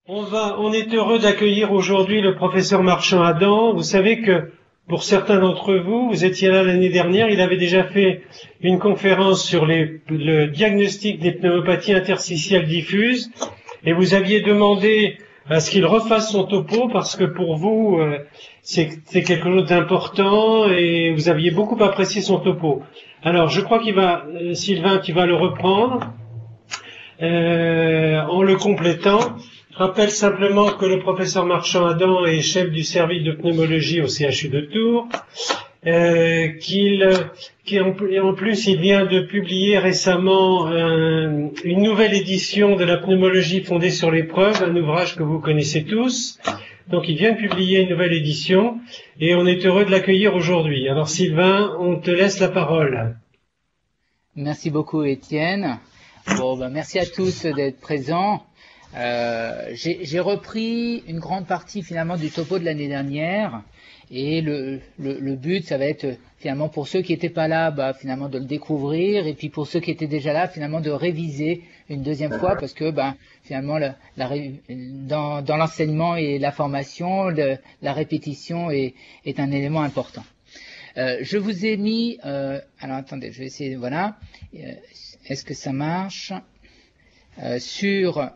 On est heureux d'accueillir aujourd'hui le professeur Marchand-Adam. Vous savez que pour certains d'entre vous, vous étiez là l'année dernière, il avait déjà fait une conférence sur le diagnostic des pneumopathies interstitielles diffuses et vous aviez demandé à ce qu'il refasse son topo parce que pour vous, c'est quelque chose d'important et vous aviez beaucoup apprécié son topo. Alors, je crois Sylvain, tu vas le reprendre en le complétant. Je rappelle simplement que le professeur Marchand-Adam est chef du service de pneumologie au CHU de Tours, en plus il vient de publier récemment une nouvelle édition de la pneumologie fondée sur l'épreuve, un ouvrage que vous connaissez tous. Donc il vient de publier une nouvelle édition et on est heureux de l'accueillir aujourd'hui. Alors Sylvain, on te laisse la parole. Merci beaucoup Étienne. Merci à tous d'être présents. J'ai repris une grande partie finalement du topo de l'année dernière et le but ça va être finalement pour ceux qui n'étaient pas là finalement de le découvrir et puis pour ceux qui étaient déjà là finalement de réviser une deuxième fois parce que finalement dans l'enseignement et la formation la répétition est un élément important. Je vous ai mis alors attendez je vais essayer voilà est-ce que ça marche sur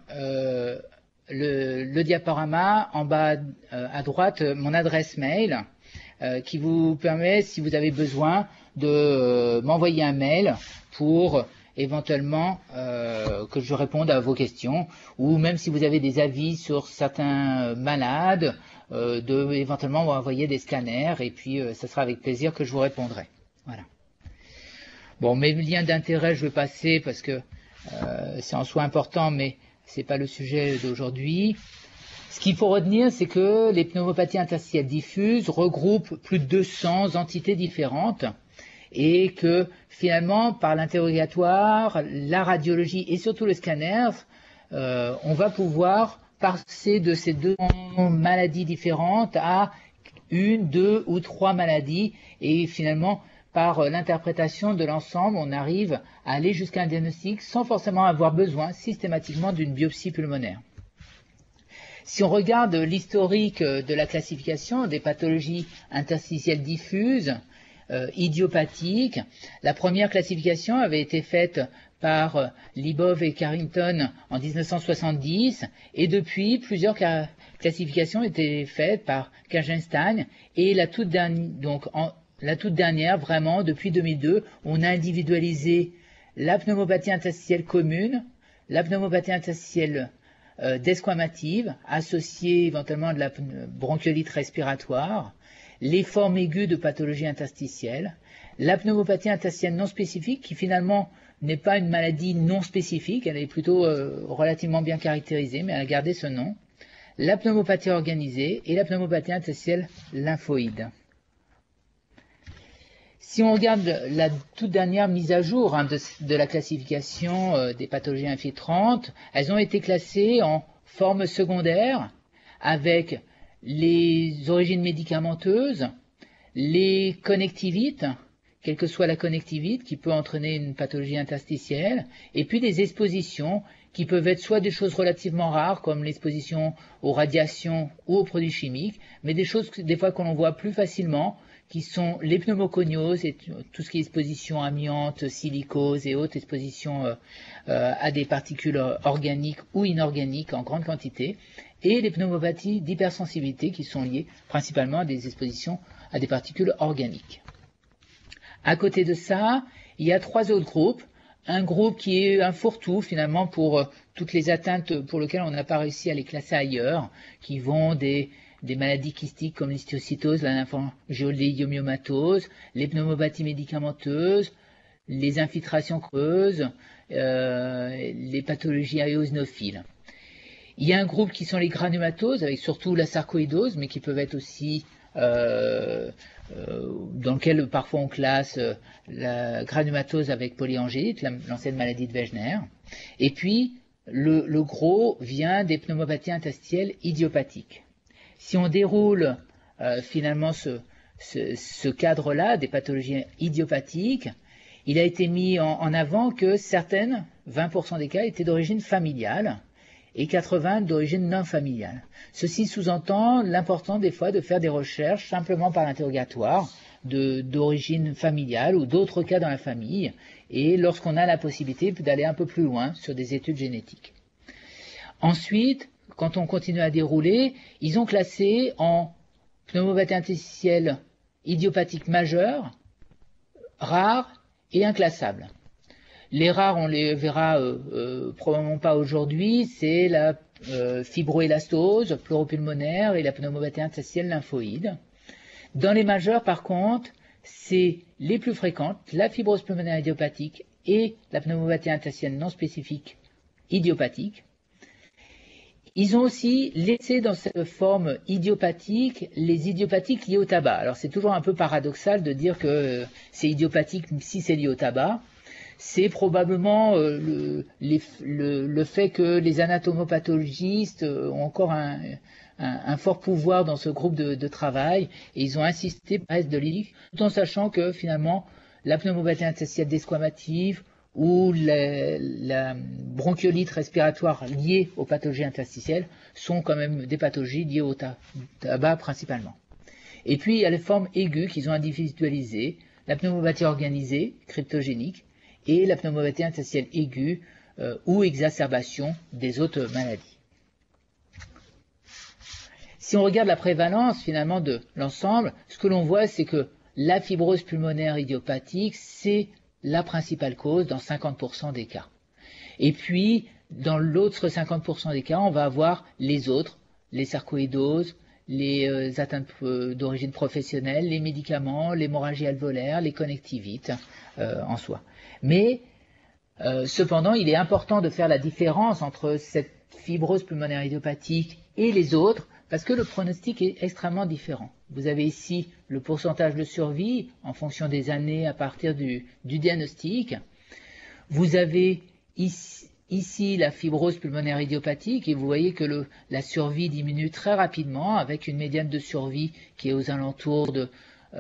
le diaporama, en bas à droite, mon adresse mail qui vous permet, si vous avez besoin, de m'envoyer un mail pour éventuellement que je réponde à vos questions, ou même si vous avez des avis sur certains malades, de éventuellement m'envoyer des scanners, et puis ça sera avec plaisir que je vous répondrai. Voilà. Bon, mes liens d'intérêt, je vais passer parce que c'est en soi important, mais c'est pas le sujet d'aujourd'hui. Ce qu'il faut retenir, c'est que les pneumopathies interstitielles diffuses regroupent plus de 200 entités différentes et que finalement, par l'interrogatoire, la radiologie et surtout le scanner, on va pouvoir passer de ces deux maladies différentes à une, deux ou trois maladies et finalement par l'interprétation de l'ensemble, on arrive à aller jusqu'à un diagnostic sans forcément avoir besoin systématiquement d'une biopsie pulmonaire. Si on regarde l'historique de la classification des pathologies interstitielles diffuses, idiopathiques, la première classification avait été faite par Libov et Carrington en 1970 et depuis plusieurs classifications étaient faites par Kajenstein et la toute dernière, vraiment, depuis 2002, on a individualisé la pneumopathie interstitielle commune, la pneumopathie interstitielle desquamative, associée éventuellement à de la bronchiolite respiratoire, les formes aiguës de pathologie interstitielle, la pneumopathie interstitielle non spécifique, qui finalement n'est pas une maladie non spécifique, elle est plutôt relativement bien caractérisée, mais elle a gardé ce nom, la pneumopathie organisée et la pneumopathie interstitielle lymphoïde. Si on regarde la toute dernière mise à jour de la classification des pathologies infiltrantes, elles ont été classées en forme secondaire avec les origines médicamenteuses, les connectivites, quelle que soit la connectivite qui peut entraîner une pathologie interstitielle, et puis des expositions qui peuvent être soit des choses relativement rares comme l'exposition aux radiations ou aux produits chimiques, mais des choses des fois qu'on voit plus facilement, qui sont les pneumoconioses et tout ce qui est exposition amiante, silicose et autres expositions à des particules organiques ou inorganiques en grande quantité, et les pneumopathies d'hypersensibilité qui sont liées principalement à des expositions à des particules organiques. À côté de ça, il y a trois autres groupes. Un groupe qui est un fourre-tout finalement pour toutes les atteintes pour lesquelles on n'a pas réussi à les classer ailleurs, qui vont des maladies kystiques comme l'histiocytose, la lymphangioleuliomyomyose, les pneumopathies médicamenteuses, les infiltrations creuses, les pathologies eosinophiles. Il y a un groupe qui sont les granulomatoses, avec surtout la sarcoïdose, mais qui peuvent être aussi dans lequel parfois on classe la granulomatose avec polyangélite, l'ancienne maladie de Wegener. Et puis, le gros vient des pneumopathies interstitielles idiopathiques. Si on déroule finalement ce cadre-là des pathologies idiopathiques, il a été mis en avant que certaines, 20% des cas, étaient d'origine familiale et 80 d'origine non familiale. Ceci sous-entend l'importance des fois de faire des recherches simplement par l'interrogatoire d'origine familiale ou d'autres cas dans la famille, et lorsqu'on a la possibilité d'aller un peu plus loin sur des études génétiques. Ensuite, quand on continue à dérouler, ils ont classé en pneumopathie interstitielle idiopathique majeure, rare et inclassable. Les rares, on les verra probablement pas aujourd'hui, c'est la fibroélastose pleuropulmonaire et la pneumopathie interstitielle lymphoïde. Dans les majeures, par contre, c'est les plus fréquentes, la fibrose pulmonaire idiopathique et la pneumopathie interstitielle non spécifique idiopathique. Ils ont aussi laissé dans cette forme idiopathique les idiopathiques liés au tabac. Alors c'est toujours un peu paradoxal de dire que c'est idiopathique si c'est lié au tabac. C'est probablement le fait que les anatomopathologistes ont encore un fort pouvoir dans ce groupe de travail, et ils ont insisté par reste de l'IF, tout en sachant que finalement la pneumopathie interstitielle desquamative ou la bronchiolite respiratoire liée aux pathologies interstitielles sont quand même des pathologies liées au tabac principalement. Et puis il y a les formes aiguës qu'ils ont individualisées, la pneumopathie organisée, cryptogénique, et la pneumopathie interstitielle aiguë ou exacerbation des autres maladies. Si on regarde la prévalence finalement de l'ensemble, ce que l'on voit, c'est que la fibrose pulmonaire idiopathique, c'est la principale cause dans 50% des cas. Et puis, dans l'autre 50% des cas, on va avoir les autres, les sarcoïdoses, les atteintes d'origine professionnelle, les médicaments, l'hémorragie alvéolaire, les connectivites en soi. Mais cependant, il est important de faire la différence entre cette fibrose pulmonaire idiopathique et les autres, parce que le pronostic est extrêmement différent. Vous avez ici le pourcentage de survie en fonction des années à partir du diagnostic. Vous avez ici la fibrose pulmonaire idiopathique, et vous voyez que la survie diminue très rapidement avec une médiane de survie qui est aux alentours de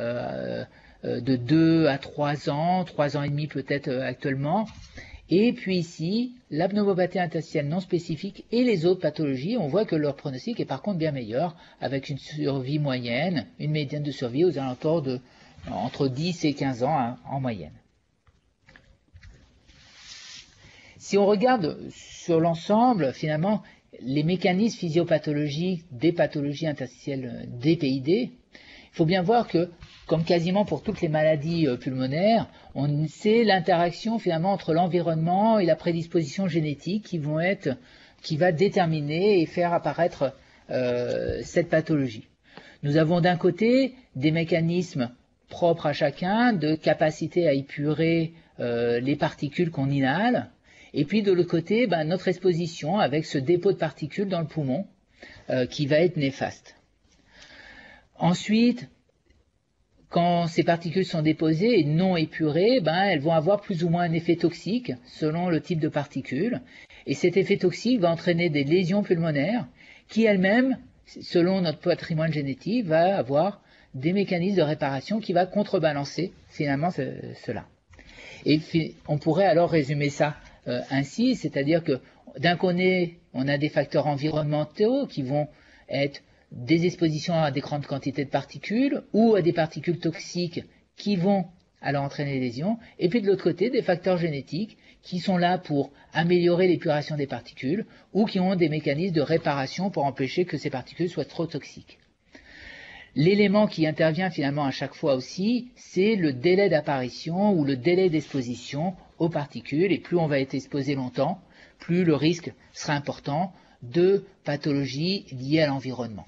2 à 3 ans, 3 ans et demi peut-être actuellement. Et puis ici, la pneumopathie interstitielle non spécifique et les autres pathologies, on voit que leur pronostic est par contre bien meilleur, avec une survie moyenne, une médiane de survie aux alentours de entre 10 et 15 ans en moyenne. Si on regarde sur l'ensemble, finalement, les mécanismes physiopathologiques des pathologies interstitielles des PID, il faut bien voir que, comme quasiment pour toutes les maladies pulmonaires, c'est l'interaction finalement entre l'environnement et la prédisposition génétique qui va déterminer et faire apparaître cette pathologie. Nous avons d'un côté des mécanismes propres à chacun, de capacité à épurer les particules qu'on inhale, et puis de l'autre côté, notre exposition avec ce dépôt de particules dans le poumon qui va être néfaste. Ensuite, quand ces particules sont déposées et non épurées, elles vont avoir plus ou moins un effet toxique selon le type de particules. Et cet effet toxique va entraîner des lésions pulmonaires qui elles-mêmes, selon notre patrimoine génétique, va avoir des mécanismes de réparation qui va contrebalancer finalement cela. Et on pourrait alors résumer ça ainsi, c'est-à-dire que d'un côté, on a des facteurs environnementaux qui vont être des expositions à des grandes quantités de particules ou à des particules toxiques qui vont alors entraîner des lésions, et puis de l'autre côté des facteurs génétiques qui sont là pour améliorer l'épuration des particules ou qui ont des mécanismes de réparation pour empêcher que ces particules soient trop toxiques. L'élément qui intervient finalement à chaque fois aussi, c'est le délai d'apparition ou le délai d'exposition aux particules, et plus on va être exposé longtemps, plus le risque sera important de pathologies liées à l'environnement.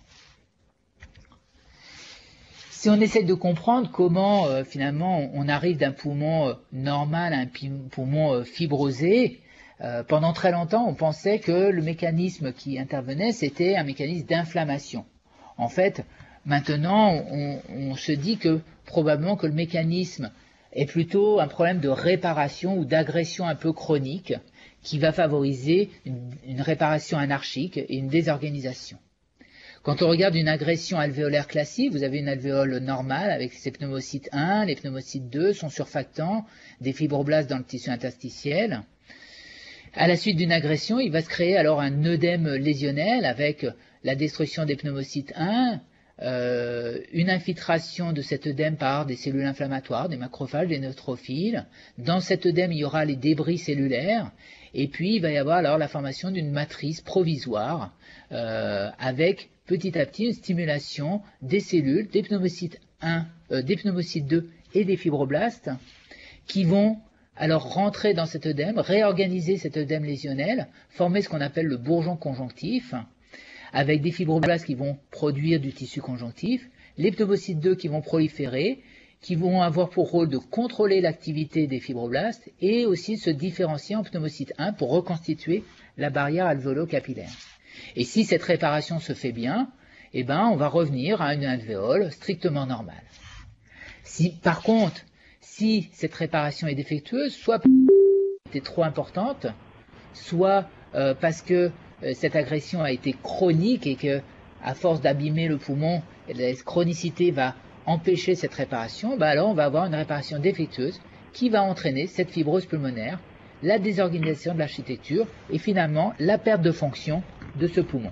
Si on essaie de comprendre comment finalement on arrive d'un poumon normal à un poumon fibrosé, pendant très longtemps on pensait que le mécanisme qui intervenait c'était un mécanisme d'inflammation. En fait, maintenant on se dit que probablement que le mécanisme est plutôt un problème de réparation ou d'agression un peu chronique qui va favoriser une réparation anarchique et une désorganisation. Quand on regarde une agression alvéolaire classique, vous avez une alvéole normale avec ses pneumocytes 1, les pneumocytes 2, son surfactant, des fibroblastes dans le tissu interstitiel. À la suite d'une agression, il va se créer alors un œdème lésionnel avec la destruction des pneumocytes 1, une infiltration de cet œdème par des cellules inflammatoires, des macrophages, des neutrophiles. Dans cet œdème, il y aura les débris cellulaires, et puis il va y avoir alors la formation d'une matrice provisoire avec petit à petit une stimulation des cellules, des pneumocytes 2 et des fibroblastes qui vont alors rentrer dans cet œdème, réorganiser cet œdème lésionnel, former ce qu'on appelle le bourgeon conjonctif, avec des fibroblastes qui vont produire du tissu conjonctif, les pneumocytes 2 qui vont proliférer, qui vont avoir pour rôle de contrôler l'activité des fibroblastes et aussi se différencier en pneumocyte 1 pour reconstituer la barrière alvéolo-capillaire. Et si cette réparation se fait bien, eh ben, on va revenir à une alvéole strictement normale. Par contre, si cette réparation est défectueuse, soit parce qu'elle était trop importante, soit parce que cette agression a été chronique et que, à force d'abîmer le poumon, la chronicité va empêcher cette réparation, alors on va avoir une réparation défectueuse qui va entraîner cette fibrose pulmonaire, la désorganisation de l'architecture et finalement la perte de fonction de ce poumon.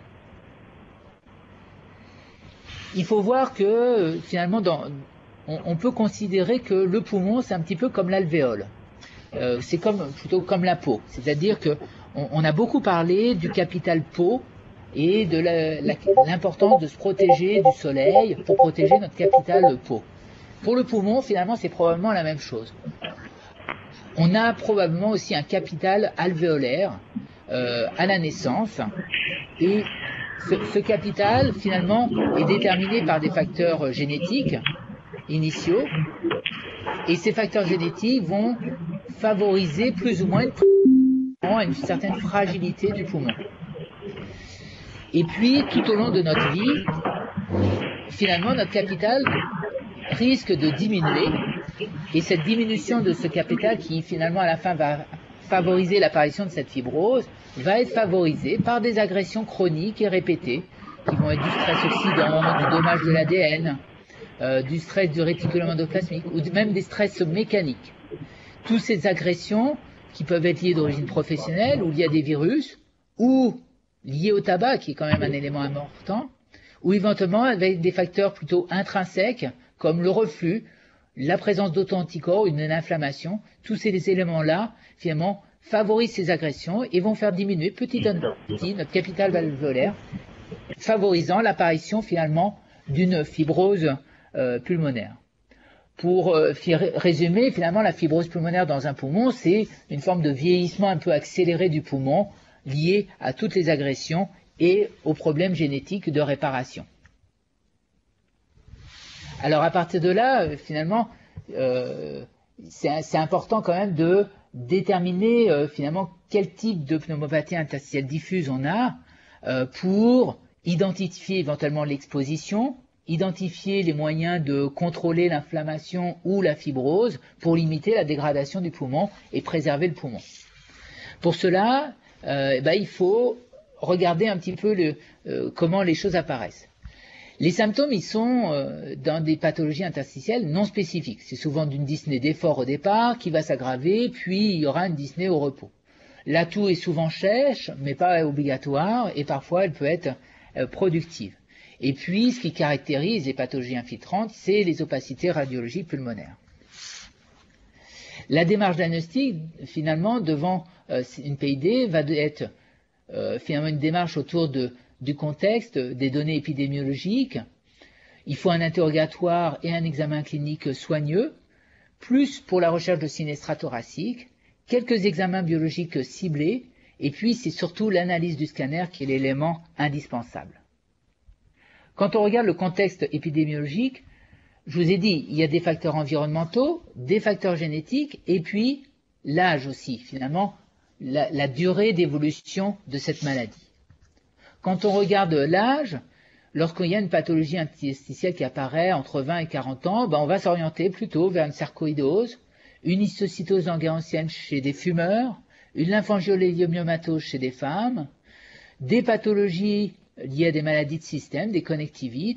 Il faut voir que finalement on peut considérer que le poumon c'est un petit peu comme l'alvéole. C'est plutôt comme la peau, c'est-à-dire que on a beaucoup parlé du capital peau et de l'importance de se protéger du soleil pour protéger notre capital peau. Pour le poumon, finalement, c'est probablement la même chose. On a probablement aussi un capital alvéolaire à la naissance et ce capital, finalement, est déterminé par des facteurs génétiques initiaux et ces facteurs génétiques vont favoriser plus ou moins une certaine fragilité du poumon. Et puis, tout au long de notre vie, finalement, notre capital risque de diminuer. Et cette diminution de ce capital qui, finalement, à la fin, va favoriser l'apparition de cette fibrose, va être favorisée par des agressions chroniques et répétées, qui vont être du stress oxydant, du dommage de l'ADN, du stress du réticulum endoplasmique, ou même des stress mécaniques. Toutes ces agressions qui peuvent être liées d'origine professionnelle, ou liées à des virus, ou liées au tabac, qui est quand même un élément important, ou éventuellement avec des facteurs plutôt intrinsèques, comme le reflux, la présence d'auto-anticorps, une inflammation. Tous ces éléments-là, finalement, favorisent ces agressions et vont faire diminuer petit à petit notre capital alvéolaire, favorisant l'apparition finalement d'une fibrose pulmonaire. Pour résumer, finalement, la fibrose pulmonaire dans un poumon, c'est une forme de vieillissement un peu accéléré du poumon, lié à toutes les agressions et aux problèmes génétiques de réparation. Alors à partir de là, finalement, c'est important quand même de déterminer finalement quel type de pneumopathie interstitielle diffuse on a pour identifier éventuellement l'exposition, identifier les moyens de contrôler l'inflammation ou la fibrose pour limiter la dégradation du poumon et préserver le poumon. Pour cela, il faut regarder un petit peu comment les choses apparaissent. Les symptômes, ils sont dans des pathologies interstitielles non spécifiques. C'est souvent d'une dyspnée d'effort au départ qui va s'aggraver, puis il y aura une dyspnée au repos. La toux est souvent sèche, mais pas obligatoire, et parfois elle peut être productive. Et puis, ce qui caractérise les pathologies infiltrantes, c'est les opacités radiologiques pulmonaires. La démarche diagnostique, finalement, devant une PID, va être finalement une démarche autour du contexte, des données épidémiologiques. Il faut un interrogatoire et un examen clinique soigneux, plus pour la recherche de sinestra thoracique, quelques examens biologiques ciblés, et puis c'est surtout l'analyse du scanner qui est l'élément indispensable. Quand on regarde le contexte épidémiologique, je vous ai dit, il y a des facteurs environnementaux, des facteurs génétiques, et puis l'âge aussi, finalement, la durée d'évolution de cette maladie. Quand on regarde l'âge, lorsqu'il y a une pathologie interstitielle qui apparaît entre 20 et 40 ans, on va s'orienter plutôt vers une sarcoïdose, une histocytose langerhansienne chez des fumeurs, une lymphangioleiomyomatose chez des femmes, des pathologies liées à des maladies de système, des connectivites,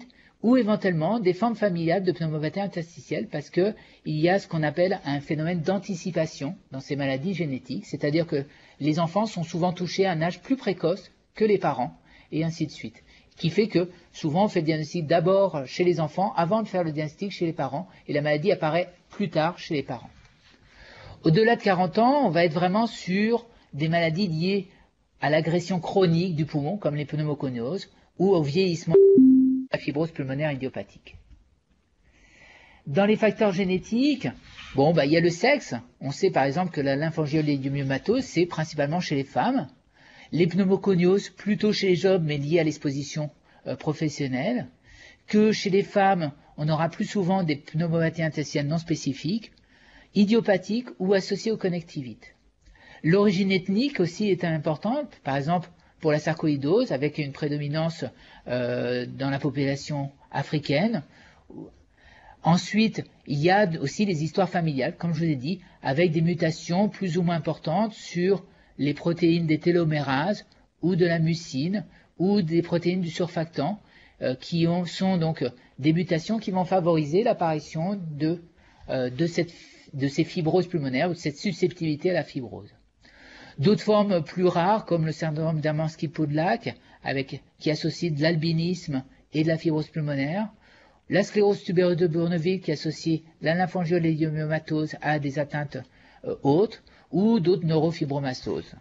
ou éventuellement des formes familiales de pneumopathie interstitielle, parce qu'il y a ce qu'on appelle un phénomène d'anticipation dans ces maladies génétiques, c'est-à-dire que les enfants sont souvent touchés à un âge plus précoce que les parents, et ainsi de suite. Qui fait que souvent on fait le diagnostic d'abord chez les enfants avant de faire le diagnostic chez les parents, et la maladie apparaît plus tard chez les parents. Au-delà de 40 ans, on va être vraiment sur des maladies liées à l'agression chronique du poumon, comme les pneumoconioses, ou au vieillissement de la fibrose pulmonaire idiopathique. Dans les facteurs génétiques, il y a le sexe. On sait par exemple que la lymphangioleuliomyématose, c'est principalement chez les femmes. Les pneumoconioses, plutôt chez les hommes, mais liées à l'exposition professionnelle. Que chez les femmes, on aura plus souvent des pneumopathies interstitielles non spécifiques, idiopathiques ou associées aux connectivites. L'origine ethnique aussi est importante, par exemple pour la sarcoïdose, avec une prédominance dans la population africaine. Ensuite, il y a aussi les histoires familiales, comme je vous ai dit, avec des mutations plus ou moins importantes sur les protéines des télomérases ou de la mucine ou des protéines du surfactant sont donc des mutations qui vont favoriser l'apparition de ces fibroses pulmonaires ou de cette susceptibilité à la fibrose. D'autres formes plus rares, comme le syndrome d'Hermansky-Pudlak, qui associe de l'albinisme et de la fibrose pulmonaire, la sclérose tubereuse de Bourneville, qui associe la lymphangioleuliomyématose à des atteintes autres, ou d'autres neurofibromastoses.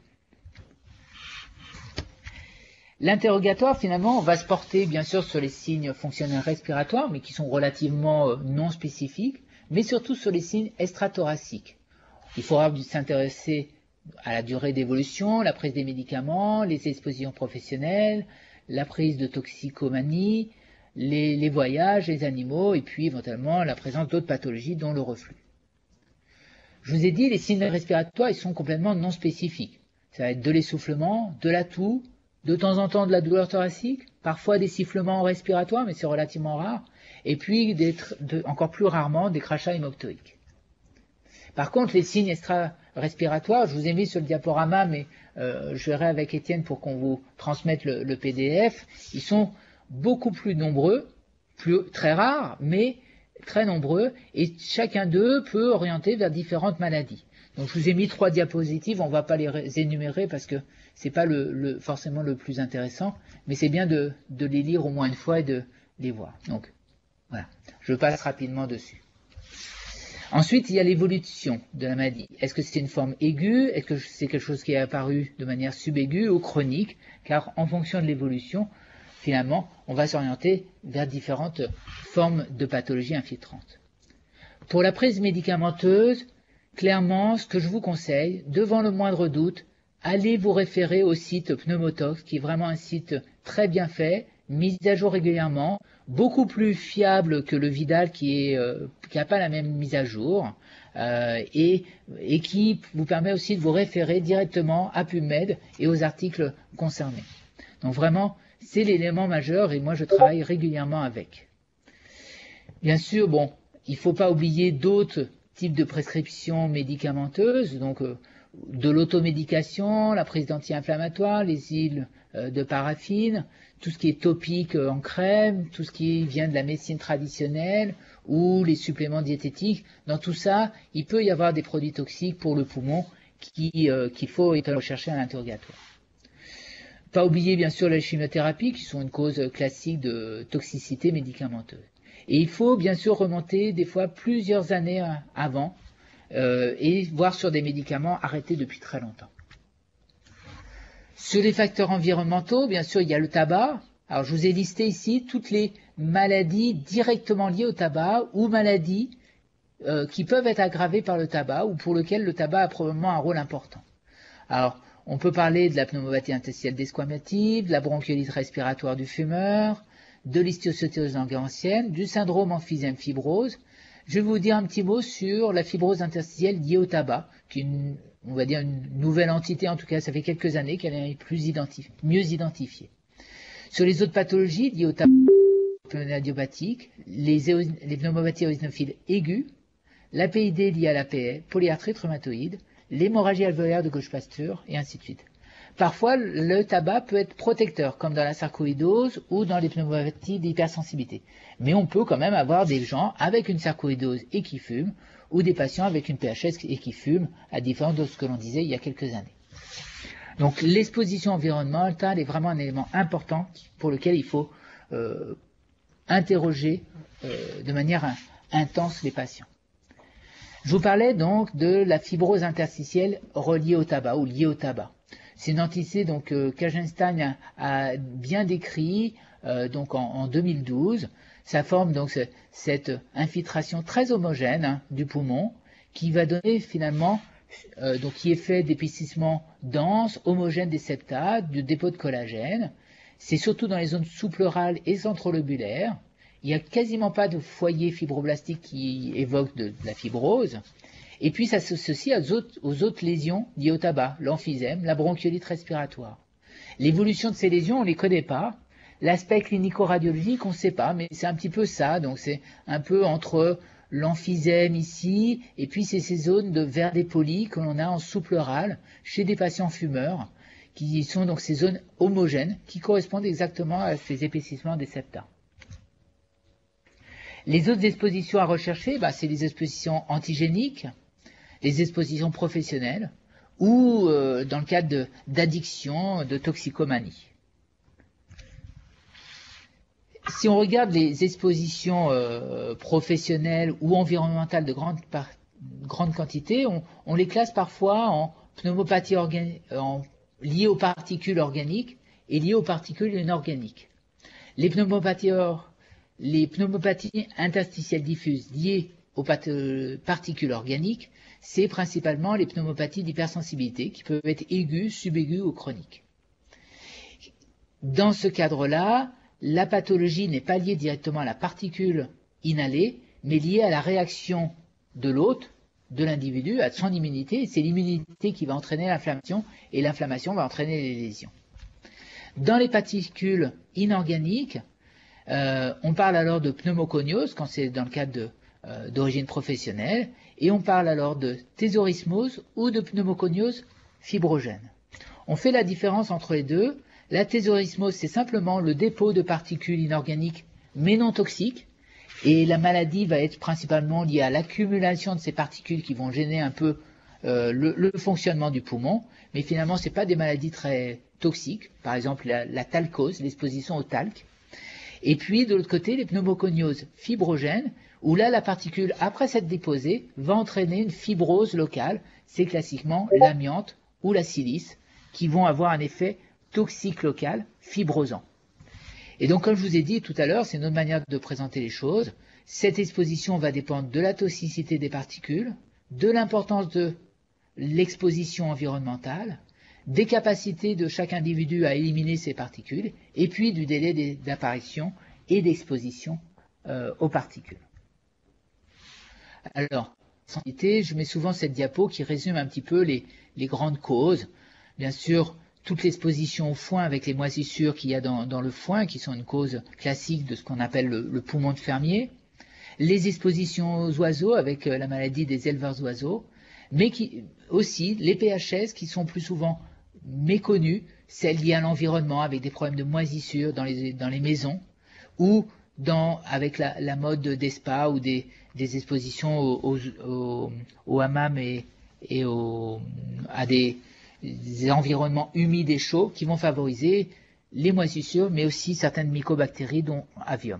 L'interrogatoire, finalement, va se porter bien sûr sur les signes fonctionnels respiratoires, mais qui sont relativement non spécifiques, mais surtout sur les signes extrathoraciques. Il faudra s'intéresser à la durée d'évolution, la prise des médicaments, les expositions professionnelles, la prise de toxicomanie, les voyages, les animaux, et puis éventuellement la présence d'autres pathologies, dont le reflux. Je vous ai dit, les signes respiratoires, ils sont complètement non spécifiques. Ça va être de l'essoufflement, de la toux, de temps en temps de la douleur thoracique, parfois des sifflements respiratoires, mais c'est relativement rare, et puis encore plus rarement des crachats hémoptoïques. Par contre, les signes extra-respiratoires, je vous ai mis sur le diaporama, mais je verrai avec Étienne pour qu'on vous transmette le PDF, ils sont beaucoup plus nombreux, très rares, mais très nombreux, et chacun d'eux peut orienter vers différentes maladies. Donc je vous ai mis 3 diapositives, on ne va pas les énumérer parce que ce n'est pas forcément le plus intéressant, mais c'est bien de les lire au moins une fois et de les voir. Donc voilà, je passe rapidement dessus. Ensuite, il y a l'évolution de la maladie. Est-ce que c'est une forme aiguë? Est-ce que c'est quelque chose qui est apparu de manière subaiguë ou chronique? Car en fonction de l'évolution, finalement, on va s'orienter vers différentes formes de pathologies infiltrantes. Pour la prise médicamenteuse, clairement, ce que je vous conseille, devant le moindre doute, allez vous référer au site Pneumotox, qui est vraiment un site très bien fait, mis à jour régulièrement, beaucoup plus fiable que le Vidal qui n'a pas la même mise à jour, et qui vous permet aussi de vous référer directement à PubMed et aux articles concernés. Donc vraiment, c'est l'élément majeur et moi je travaille régulièrement avec. Bien sûr, il ne faut pas oublier d'autres types de prescriptions médicamenteuses, donc de l'automédication, la prise d'anti-inflammatoires, les huiles de paraffine, tout ce qui est topique en crème, tout ce qui vient de la médecine traditionnelle ou les suppléments diététiques. Dans tout ça, il peut y avoir des produits toxiques pour le poumon qu'il faut rechercher à l'interrogatoire. Pas oublier bien sûr les chimiothérapies qui sont une cause classique de toxicité médicamenteuse. Et il faut bien sûr remonter des fois plusieurs années avant et voir sur des médicaments arrêtés depuis très longtemps. Sur les facteurs environnementaux, bien sûr, il y a le tabac. Alors, je vous ai listé ici toutes les maladies directement liées au tabac ou maladies qui peuvent être aggravées par le tabac ou pour lesquelles le tabac a probablement un rôle important. Alors, on peut parler de la pneumopathie interstitielle desquamative, de la bronchiolite respiratoire du fumeur, de l'histiocytose ancienne, du syndrome emphysème fibrose. Je vais vous dire un petit mot sur la fibrose interstitielle liée au tabac, qui est on va dire une nouvelle entité, en tout cas ça fait quelques années qu'elle est mieux identifiée. Sur les autres pathologies liées au tabac idiopathique, les pneumopathies éosinophiles aiguës, la PID liée à la PA, polyarthrite rhumatoïde, l'hémorragie alvéolaire de Gauche-Pasteur, et ainsi de suite. Parfois, le tabac peut être protecteur, comme dans la sarcoïdose ou dans les pneumopathies d'hypersensibilité. Mais on peut quand même avoir des gens avec une sarcoïdose et qui fument, ou des patients avec une PHS et qui fument, à différence de ce que l'on disait il y a quelques années. Donc l'exposition environnementale est vraiment un élément important pour lequel il faut interroger de manière intense les patients. Je vous parlais donc de la fibrose interstitielle reliée au tabac ou liée au tabac. C'est une entité qu'Agenstein a bien décrit donc en 2012. Ça forme donc cette infiltration très homogène du poumon qui va donner finalement qui est fait d'épaississement dense, homogène des septa, de dépôt de collagène. C'est surtout dans les zones sous-pleurales et centrolobulaires. Il n'y a quasiment pas de foyer fibroblastique qui évoque de la fibrose. Et puis ça s'associe aux autres lésions liées au tabac, l'emphysème, la bronchiolite respiratoire. L'évolution de ces lésions, on ne les connaît pas. L'aspect clinico-radiologique, on ne sait pas, mais c'est un petit peu ça. Donc c'est un peu entre l'emphysème ici, et puis c'est ces zones de verre dépoli que l'on a en sous-pleural chez des patients fumeurs, qui sont donc ces zones homogènes, qui correspondent exactement à ces épaississements des septa. Les autres expositions à rechercher, c'est les expositions antigéniques, les expositions professionnelles, ou dans le cadre d'addiction, de toxicomanie. Si on regarde les expositions professionnelles ou environnementales de grande quantité, on les classe parfois en pneumopathie liées aux particules organiques et liées aux particules inorganiques. Les pneumopathies interstitielles diffuses liées aux particules organiques, c'est principalement les pneumopathies d'hypersensibilité qui peuvent être aiguës, subaiguës ou chroniques. Dans ce cadre-là, la pathologie n'est pas liée directement à la particule inhalée, mais liée à la réaction de l'hôte, de l'individu, à son immunité. C'est l'immunité qui va entraîner l'inflammation, et l'inflammation va entraîner les lésions. Dans les particules inorganiques, on parle alors de pneumoconiose, quand c'est dans le cadre d'origine professionnelle, et on parle alors de thésaurismose ou de pneumoconiose fibrogène. On fait la différence entre les deux. La thésaurismose, c'est simplement le dépôt de particules inorganiques mais non toxiques, et la maladie va être principalement liée à l'accumulation de ces particules qui vont gêner un peu le fonctionnement du poumon, mais finalement ce n'est pas des maladies très toxiques, par exemple la talcose, l'exposition au talc. Et puis de l'autre côté, les pneumoconioses fibrogènes, où là la particule, après s'être déposée, va entraîner une fibrose locale, c'est classiquement l'amiante ou la silice, qui vont avoir un effet toxique local, fibrosant. Et donc, comme je vous ai dit tout à l'heure, c'est une autre manière de présenter les choses. Cette exposition va dépendre de la toxicité des particules, de l'importance de l'exposition environnementale, des capacités de chaque individu à éliminer ces particules, et puis du délai d'apparition et d'exposition aux particules. Alors, je mets souvent cette diapo qui résume un petit peu les grandes causes. Bien sûr, toute l'exposition au foin avec les moisissures qu'il y a dans le foin, qui sont une cause classique de ce qu'on appelle le poumon de fermier, les expositions aux oiseaux avec la maladie des éleveurs oiseaux, mais aussi les PHS qui sont plus souvent méconnues, celles liées à l'environnement avec des problèmes de moisissure dans les maisons, ou avec la mode des spas ou des expositions au hammam et à des environnements humides et chauds qui vont favoriser les moisissures, mais aussi certaines mycobactéries, dont Avium.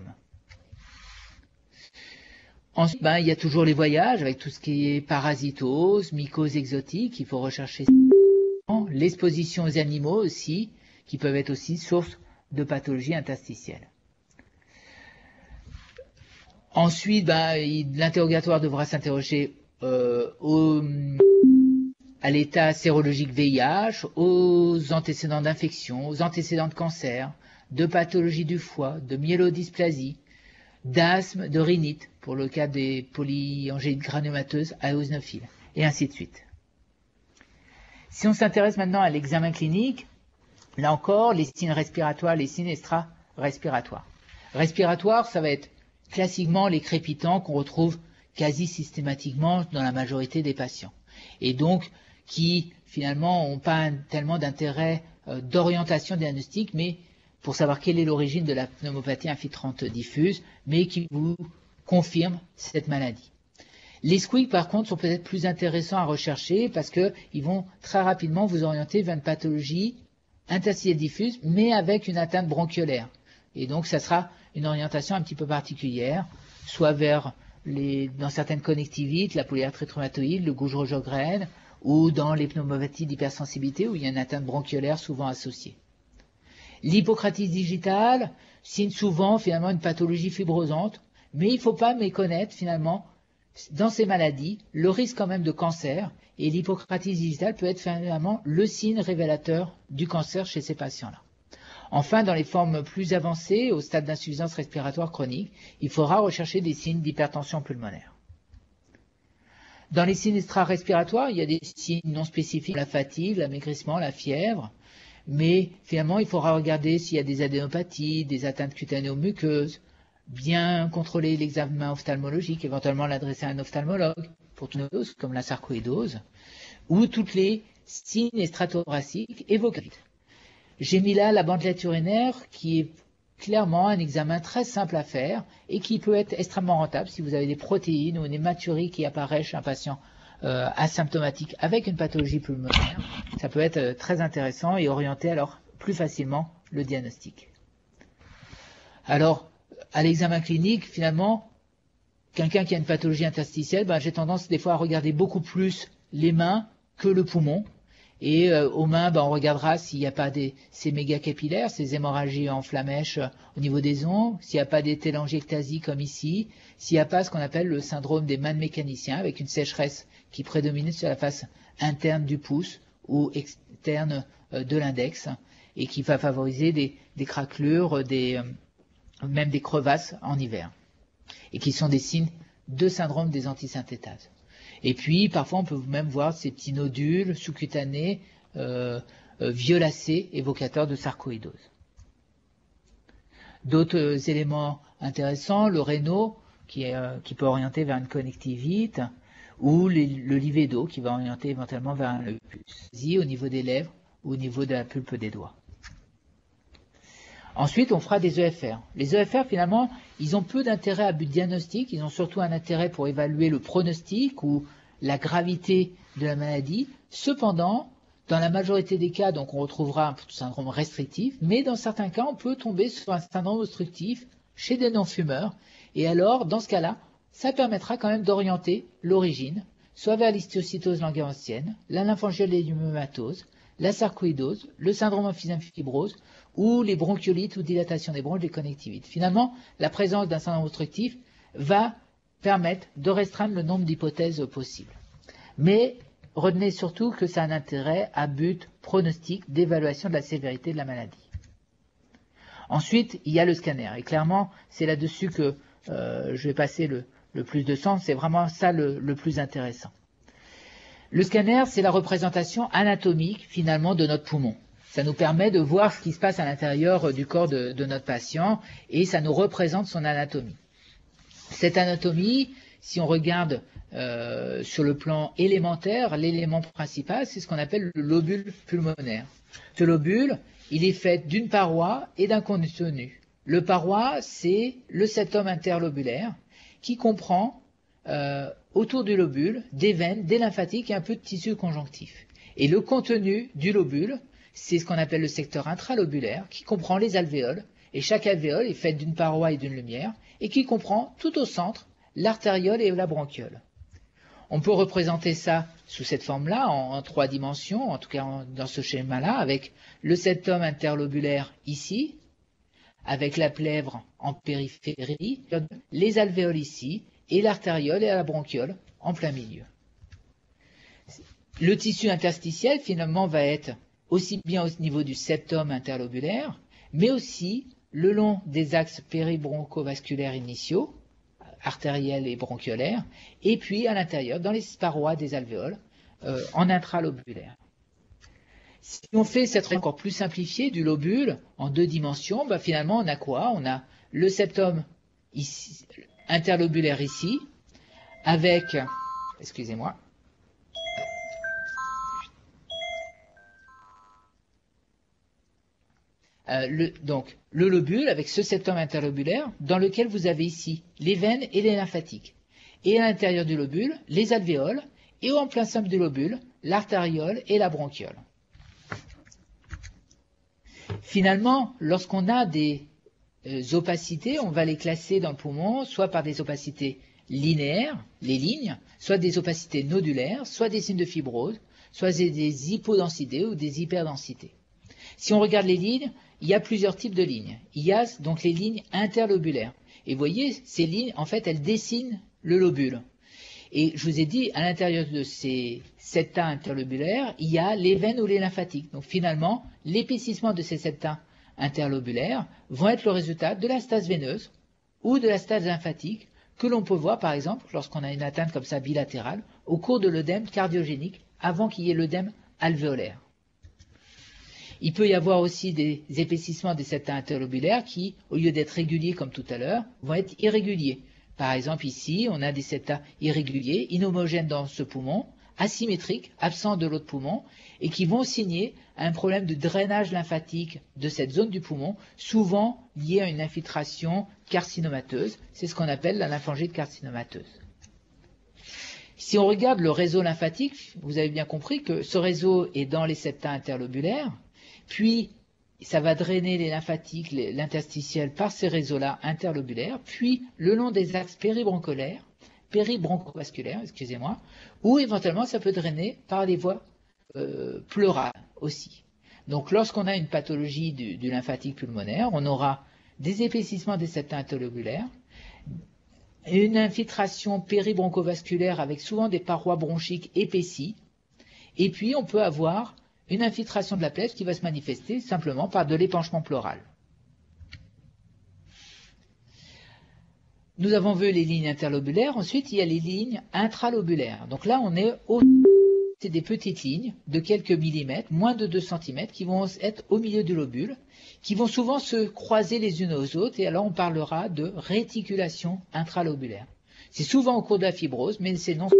Ensuite, il y a toujours les voyages, avec tout ce qui est parasitose, mycose exotique, il faut rechercher l'exposition aux animaux aussi, qui peuvent être aussi source de pathologies interstitielles. Ensuite, l'interrogatoire devra s'interroger à l'état sérologique VIH, aux antécédents d'infection, aux antécédents de cancer, de pathologie du foie, de myélodysplasie, d'asthme, de rhinite, pour le cas des polyangélites granulomateuses eosinophiles, et ainsi de suite. Si on s'intéresse maintenant à l'examen clinique, là encore, les signes respiratoires, les signes extra-respiratoires. Respiratoires, ça va être classiquement les crépitants qu'on retrouve quasi systématiquement dans la majorité des patients, et donc qui finalement n'ont pas tellement d'intérêt d'orientation diagnostique, mais pour savoir quelle est l'origine de la pneumopathie infiltrante diffuse, mais qui vous confirme cette maladie. Les squeaks, par contre, sont peut-être plus intéressants à rechercher parce qu'ils vont très rapidement vous orienter vers une pathologie interstitielle diffuse, mais avec une atteinte bronchiolaire. Et donc, ça sera une orientation un petit peu particulière, soit vers dans certaines connectivites, la polyarthrite rhumatoïde, le Gougerot-Sjogren, ou dans les pneumopathies d'hypersensibilité où il y a une atteinte bronchiolaire souvent associée. L'hypocratie digitale signe souvent finalement une pathologie fibrosante, mais il ne faut pas méconnaître finalement dans ces maladies le risque quand même de cancer, et l'hypocratie digitale peut être finalement le signe révélateur du cancer chez ces patients-là. Enfin, dans les formes plus avancées, au stade d'insuffisance respiratoire chronique, il faudra rechercher des signes d'hypertension pulmonaire. Dans les signes extra-respiratoires, il y a des signes non spécifiques, la fatigue, l'amaigrissement, la fièvre, mais finalement, il faudra regarder s'il y a des adénopathies, des atteintes cutanées ou muqueuses, bien contrôler l'examen ophtalmologique, éventuellement l'adresser à un ophtalmologue pour toute dose, comme la sarcoïdose, ou toutes les signes extrathoraciques évoqués. J'ai mis là la bandelette urinaire qui est clairement un examen très simple à faire et qui peut être extrêmement rentable si vous avez des protéines ou une hématurie qui apparaît chez un patient asymptomatique avec une pathologie pulmonaire. Ça peut être très intéressant et orienter alors plus facilement le diagnostic. Alors, à l'examen clinique, finalement, quelqu'un qui a une pathologie interstitielle, j'ai tendance des fois à regarder beaucoup plus les mains que le poumon. Et aux mains, on regardera s'il n'y a pas ces mégacapillaires, ces hémorragies en flamèche au niveau des ongles, s'il n'y a pas des télangiectasies comme ici, s'il n'y a pas ce qu'on appelle le syndrome des mains de mécaniciens, avec une sécheresse qui prédomine sur la face interne du pouce ou externe de l'index, et qui va favoriser des craquelures, même des crevasses en hiver, et qui sont des signes de syndrome des antisynthétases. Et puis, parfois, on peut même voir ces petits nodules sous-cutanés violacés, évocateurs de sarcoïdose. D'autres éléments intéressants, le réno, qui peut orienter vers une connectivite, ou le livédo, qui va orienter éventuellement vers un lupus, au niveau des lèvres ou au niveau de la pulpe des doigts. Ensuite, on fera des EFR. Les EFR, finalement, ils ont peu d'intérêt à but diagnostique, ils ont surtout un intérêt pour évaluer le pronostic ou la gravité de la maladie. Cependant, dans la majorité des cas, donc on retrouvera un syndrome restrictif, mais dans certains cas, on peut tomber sur un syndrome obstructif chez des non-fumeurs. Et alors, dans ce cas-là, ça permettra quand même d'orienter l'origine, soit vers l'histiocytose langerhans, la lymphangioleumématose, la sarcoïdose, le syndrome emphysème fibrose, ou les bronchiolites ou dilatation des bronches des connectivites. Finalement, la présence d'un syndrome obstructif va permettre de restreindre le nombre d'hypothèses possibles. Mais retenez surtout que ça a un intérêt à but pronostic d'évaluation de la sévérité de la maladie. Ensuite, il y a le scanner. Et clairement, c'est là-dessus que je vais passer le plus de temps. C'est vraiment ça le plus intéressant. Le scanner, c'est la représentation anatomique, finalement, de notre poumon. Ça nous permet de voir ce qui se passe à l'intérieur du corps de notre patient et ça nous représente son anatomie. Cette anatomie, si on regarde sur le plan élémentaire, l'élément principal, c'est ce qu'on appelle le lobule pulmonaire. Ce lobule, il est fait d'une paroi et d'un contenu. Le paroi, c'est le septum interlobulaire qui comprend autour du lobule des veines, des lymphatiques et un peu de tissu conjonctif. Et le contenu du lobule, c'est ce qu'on appelle le secteur intralobulaire qui comprend les alvéoles. Et chaque alvéole est faite d'une paroi et d'une lumière et qui comprend tout au centre l'artériole et la bronchiole. On peut représenter ça sous cette forme-là, en 3 dimensions, en tout cas dans ce schéma-là, avec le septum interlobulaire ici, avec la plèvre en périphérie, les alvéoles ici, et l'artériole et la bronchiole en plein milieu. Le tissu interstitiel, finalement, va être aussi bien au niveau du septum interlobulaire, mais aussi le long des axes péribronchovasculaires initiaux, artériels et bronchiolaires, et puis à l'intérieur, dans les parois des alvéoles, en intralobulaire. Si on fait cette encore plus simplifiée du lobule en 2 dimensions, finalement on a quoi? On a le septum ici, interlobulaire ici, avec, excusez-moi, Donc, le lobule avec ce septum interlobulaire dans lequel vous avez ici les veines et les lymphatiques. Et à l'intérieur du lobule, les alvéoles, et en plein centre du lobule, l'artériole et la bronchiole. Finalement, lorsqu'on a des opacités, on va les classer dans le poumon, soit par des opacités linéaires, les lignes, soit des opacités nodulaires, soit des signes de fibrose, soit des hypodensités ou des hyperdensités. Si on regarde les lignes, il y a plusieurs types de lignes. Il y a donc les lignes interlobulaires. Et vous voyez, ces lignes, en fait, elles dessinent le lobule. Et je vous ai dit, à l'intérieur de ces septa interlobulaires, il y a les veines ou les lymphatiques. Donc finalement, l'épaississement de ces septa interlobulaires vont être le résultat de la stase veineuse ou de la stase lymphatique que l'on peut voir, par exemple, lorsqu'on a une atteinte comme ça bilatérale, au cours de l'œdème cardiogénique, avant qu'il y ait l'œdème alvéolaire. Il peut y avoir aussi des épaississements des septa interlobulaires qui, au lieu d'être réguliers comme tout à l'heure, vont être irréguliers. Par exemple, ici, on a des septa irréguliers, inhomogènes dans ce poumon, asymétriques, absents de l'autre poumon, et qui vont signer à un problème de drainage lymphatique de cette zone du poumon, souvent lié à une infiltration carcinomateuse. C'est ce qu'on appelle la lymphangite carcinomateuse. Si on regarde le réseau lymphatique, vous avez bien compris que ce réseau est dans les septa interlobulaires, puis ça va drainer les lymphatiques, l'interstitiel par ces réseaux-là interlobulaires, puis le long des axes péribroncovasculaires, excusez-moi, ou éventuellement ça peut drainer par les voies pleurales aussi. Donc lorsqu'on a une pathologie du lymphatique pulmonaire, on aura des épaississements des septa interlobulaires, une infiltration péribroncovasculaire avec souvent des parois bronchiques épaissies, et puis on peut avoir une infiltration de la plèvre qui va se manifester simplement par de l'épanchement pleural. Nous avons vu les lignes interlobulaires, ensuite il y a les lignes intralobulaires. Donc là on est c'est des petites lignes de quelques millimètres, moins de 2 cm, qui vont être au milieu du lobule, qui vont souvent se croiser les unes aux autres, et alors on parlera de réticulation intralobulaire. C'est souvent au cours de la fibrose, mais c'est non.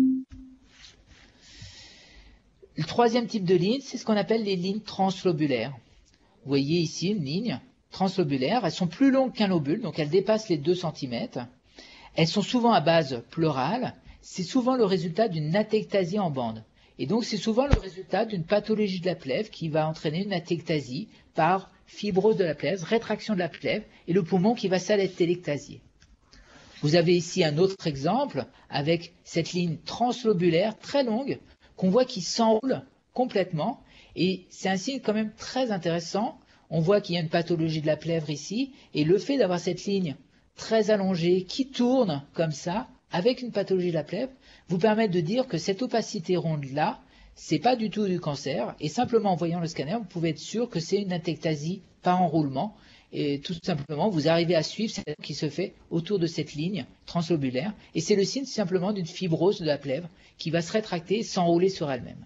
Le troisième type de ligne, c'est ce qu'on appelle les lignes translobulaires. Vous voyez ici une ligne translobulaire, elles sont plus longues qu'un lobule, donc elles dépassent les 2 cm. Elles sont souvent à base pleurale, c'est souvent le résultat d'une atectasie en bande. Et donc c'est souvent le résultat d'une pathologie de la plèvre qui va entraîner une atectasie par fibrose de la plèvre, rétraction de la plèvre, et le poumon qui va s'atélectasier. Vous avez ici un autre exemple avec cette ligne translobulaire très longue, qu'on voit qui s'enroule complètement, et c'est un signe quand même très intéressant. On voit qu'il y a une pathologie de la plèvre ici, et le fait d'avoir cette ligne très allongée qui tourne comme ça, avec une pathologie de la plèvre, vous permet de dire que cette opacité ronde-là, c'est pas du tout du cancer, et simplement en voyant le scanner, vous pouvez être sûr que c'est une atectasie par enroulement, et tout simplement, vous arrivez à suivre ce qui se fait autour de cette ligne translobulaire, et c'est le signe simplement d'une fibrose de la plèvre qui va se rétracter et s'enrouler sur elle-même.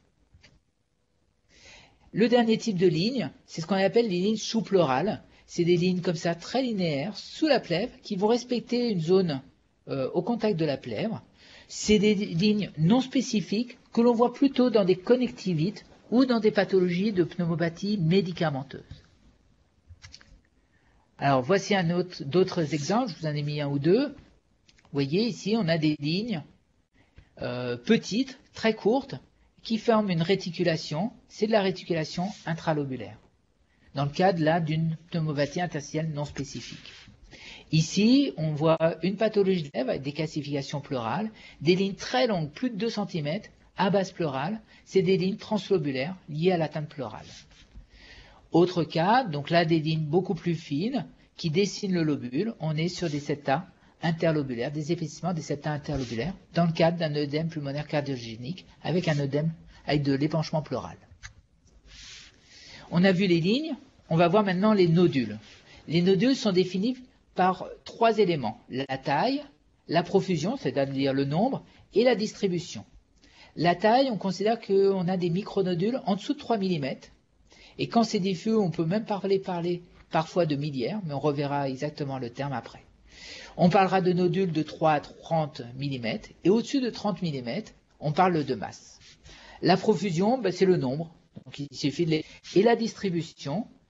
Le dernier type de ligne, c'est ce qu'on appelle les lignes sous-pleurales. C'est des lignes comme ça, très linéaires, sous la plèvre, qui vont respecter une zone au contact de la plèvre. C'est des lignes non spécifiques que l'on voit plutôt dans des connectivites ou dans des pathologies de pneumopathie médicamenteuse. Alors voici d'autres exemples, je vous en ai mis un ou deux. Vous voyez ici, on a des lignes petites, très courtes, qui forment une réticulation. C'est de la réticulation intralobulaire, dans le cadre là d'une pneumopathie interstitielle non spécifique. Ici, on voit une pathologie de lèvre avec des calcifications pleurales, des lignes très longues, plus de 2 cm, à base pleurale. C'est des lignes translobulaires liées à l'atteinte pleurale. Autre cas, donc là des lignes beaucoup plus fines qui dessinent le lobule. On est sur des septa interlobulaires, des épaississements des septa interlobulaires dans le cadre d'un œdème pulmonaire cardiogénique avec un œdème avec de l'épanchement pleural. On a vu les lignes, on va voir maintenant les nodules. Les nodules sont définis par 3 éléments: la taille, la profusion, c'est-à-dire le nombre, et la distribution. La taille, on considère qu'on a des micronodules en dessous de 3 mm. Et quand c'est diffus, on peut même parler parfois de millières, mais on reverra exactement le terme après. On parlera de nodules de 3 à 30 mm, et au-dessus de 30 mm, on parle de masse. La profusion, c'est le nombre, donc il suffit de les... Et la distribution,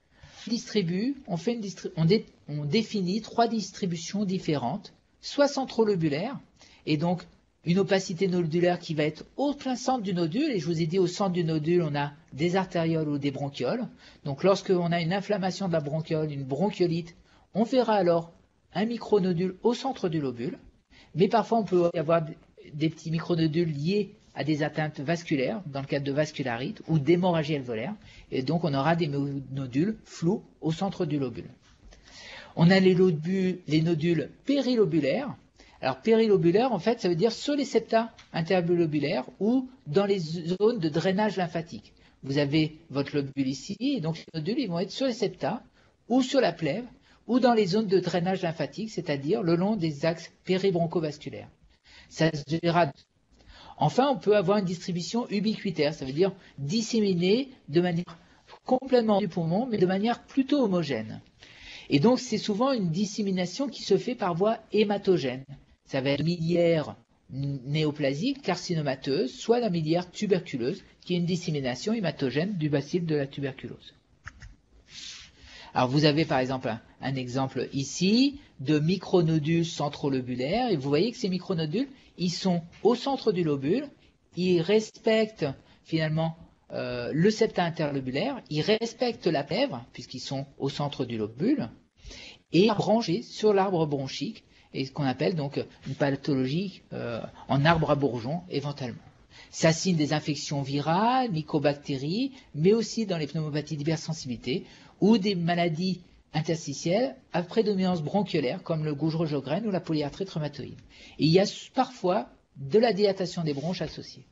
on définit 3 distributions différentes, soit centrolobulaires, et donc une opacité nodulaire qui va être au plein centre du nodule, et je vous ai dit au centre du nodule, on a des artérioles ou des bronchioles. Donc lorsqu'on a une inflammation de la bronchiole, une bronchiolite, on verra alors un micronodule au centre du lobule, mais parfois on peut y avoir des petits micronodules liés à des atteintes vasculaires, dans le cadre de vascularite, ou d'hémorragie alvéolaire, et donc on aura des nodules flous au centre du lobule. On a les nodules périlobulaires. Alors périlobulaire, en fait, ça veut dire sur les septa interlobulaires ou dans les zones de drainage lymphatique. Vous avez votre lobule ici, et donc les nodules ils vont être sur les septa ou sur la plèvre ou dans les zones de drainage lymphatique, c'est-à-dire le long des axes péribroncovasculaires. Ça se verra. Enfin, on peut avoir une distribution ubiquitaire, ça veut dire disséminée de manière complètement du poumon, mais de manière plutôt homogène. Et donc, c'est souvent une dissémination qui se fait par voie hématogène. Ça va être miliaire néoplasique, carcinomateuse, soit la miliaire tuberculeuse, qui est une dissémination hématogène du bacille de la tuberculose. Alors, vous avez par exemple un exemple ici de micronodules centrolobulaires, et vous voyez que ces micronodules, ils sont au centre du lobule, ils respectent finalement le septa interlobulaire, ils respectent la plèvre, puisqu'ils sont au centre du lobule, et branchés sur l'arbre bronchique, et ce qu'on appelle donc une pathologie en arbre à bourgeons éventuellement. Ça signe des infections virales, mycobactéries, mais aussi dans les pneumopathies d'hypersensibilité ou des maladies interstitielles à prédominance bronchiolaire comme le Gougerot-Sjogren ou la polyarthrite rhumatoïde. Et il y a parfois de la dilatation des bronches associée.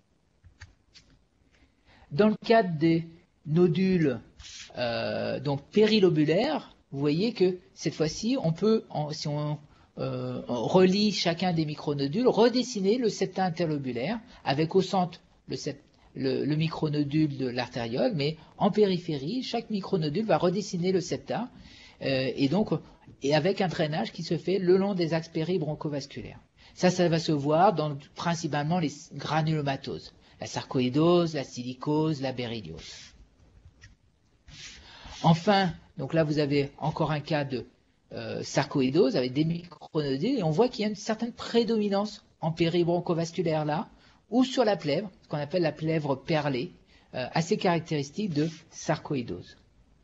Dans le cadre des nodules donc périlobulaires, vous voyez que cette fois-ci, on peut, si on relie chacun des micronodules, redessiner le septa interlobulaire avec au centre le micronodule de l'artériole, mais en périphérie, chaque micronodule va redessiner le septa et avec un drainage qui se fait le long des axes péribroncovasculaires. Ça va se voir dans principalement les granulomatoses, la sarcoïdose, la silicose, la béryliose. Enfin, donc là vous avez encore un cas de sarcoïdose avec des micronodules et on voit qu'il y a une certaine prédominance en péribroncovasculaire là ou sur la plèvre, ce qu'on appelle la plèvre perlée, assez caractéristique de sarcoïdose.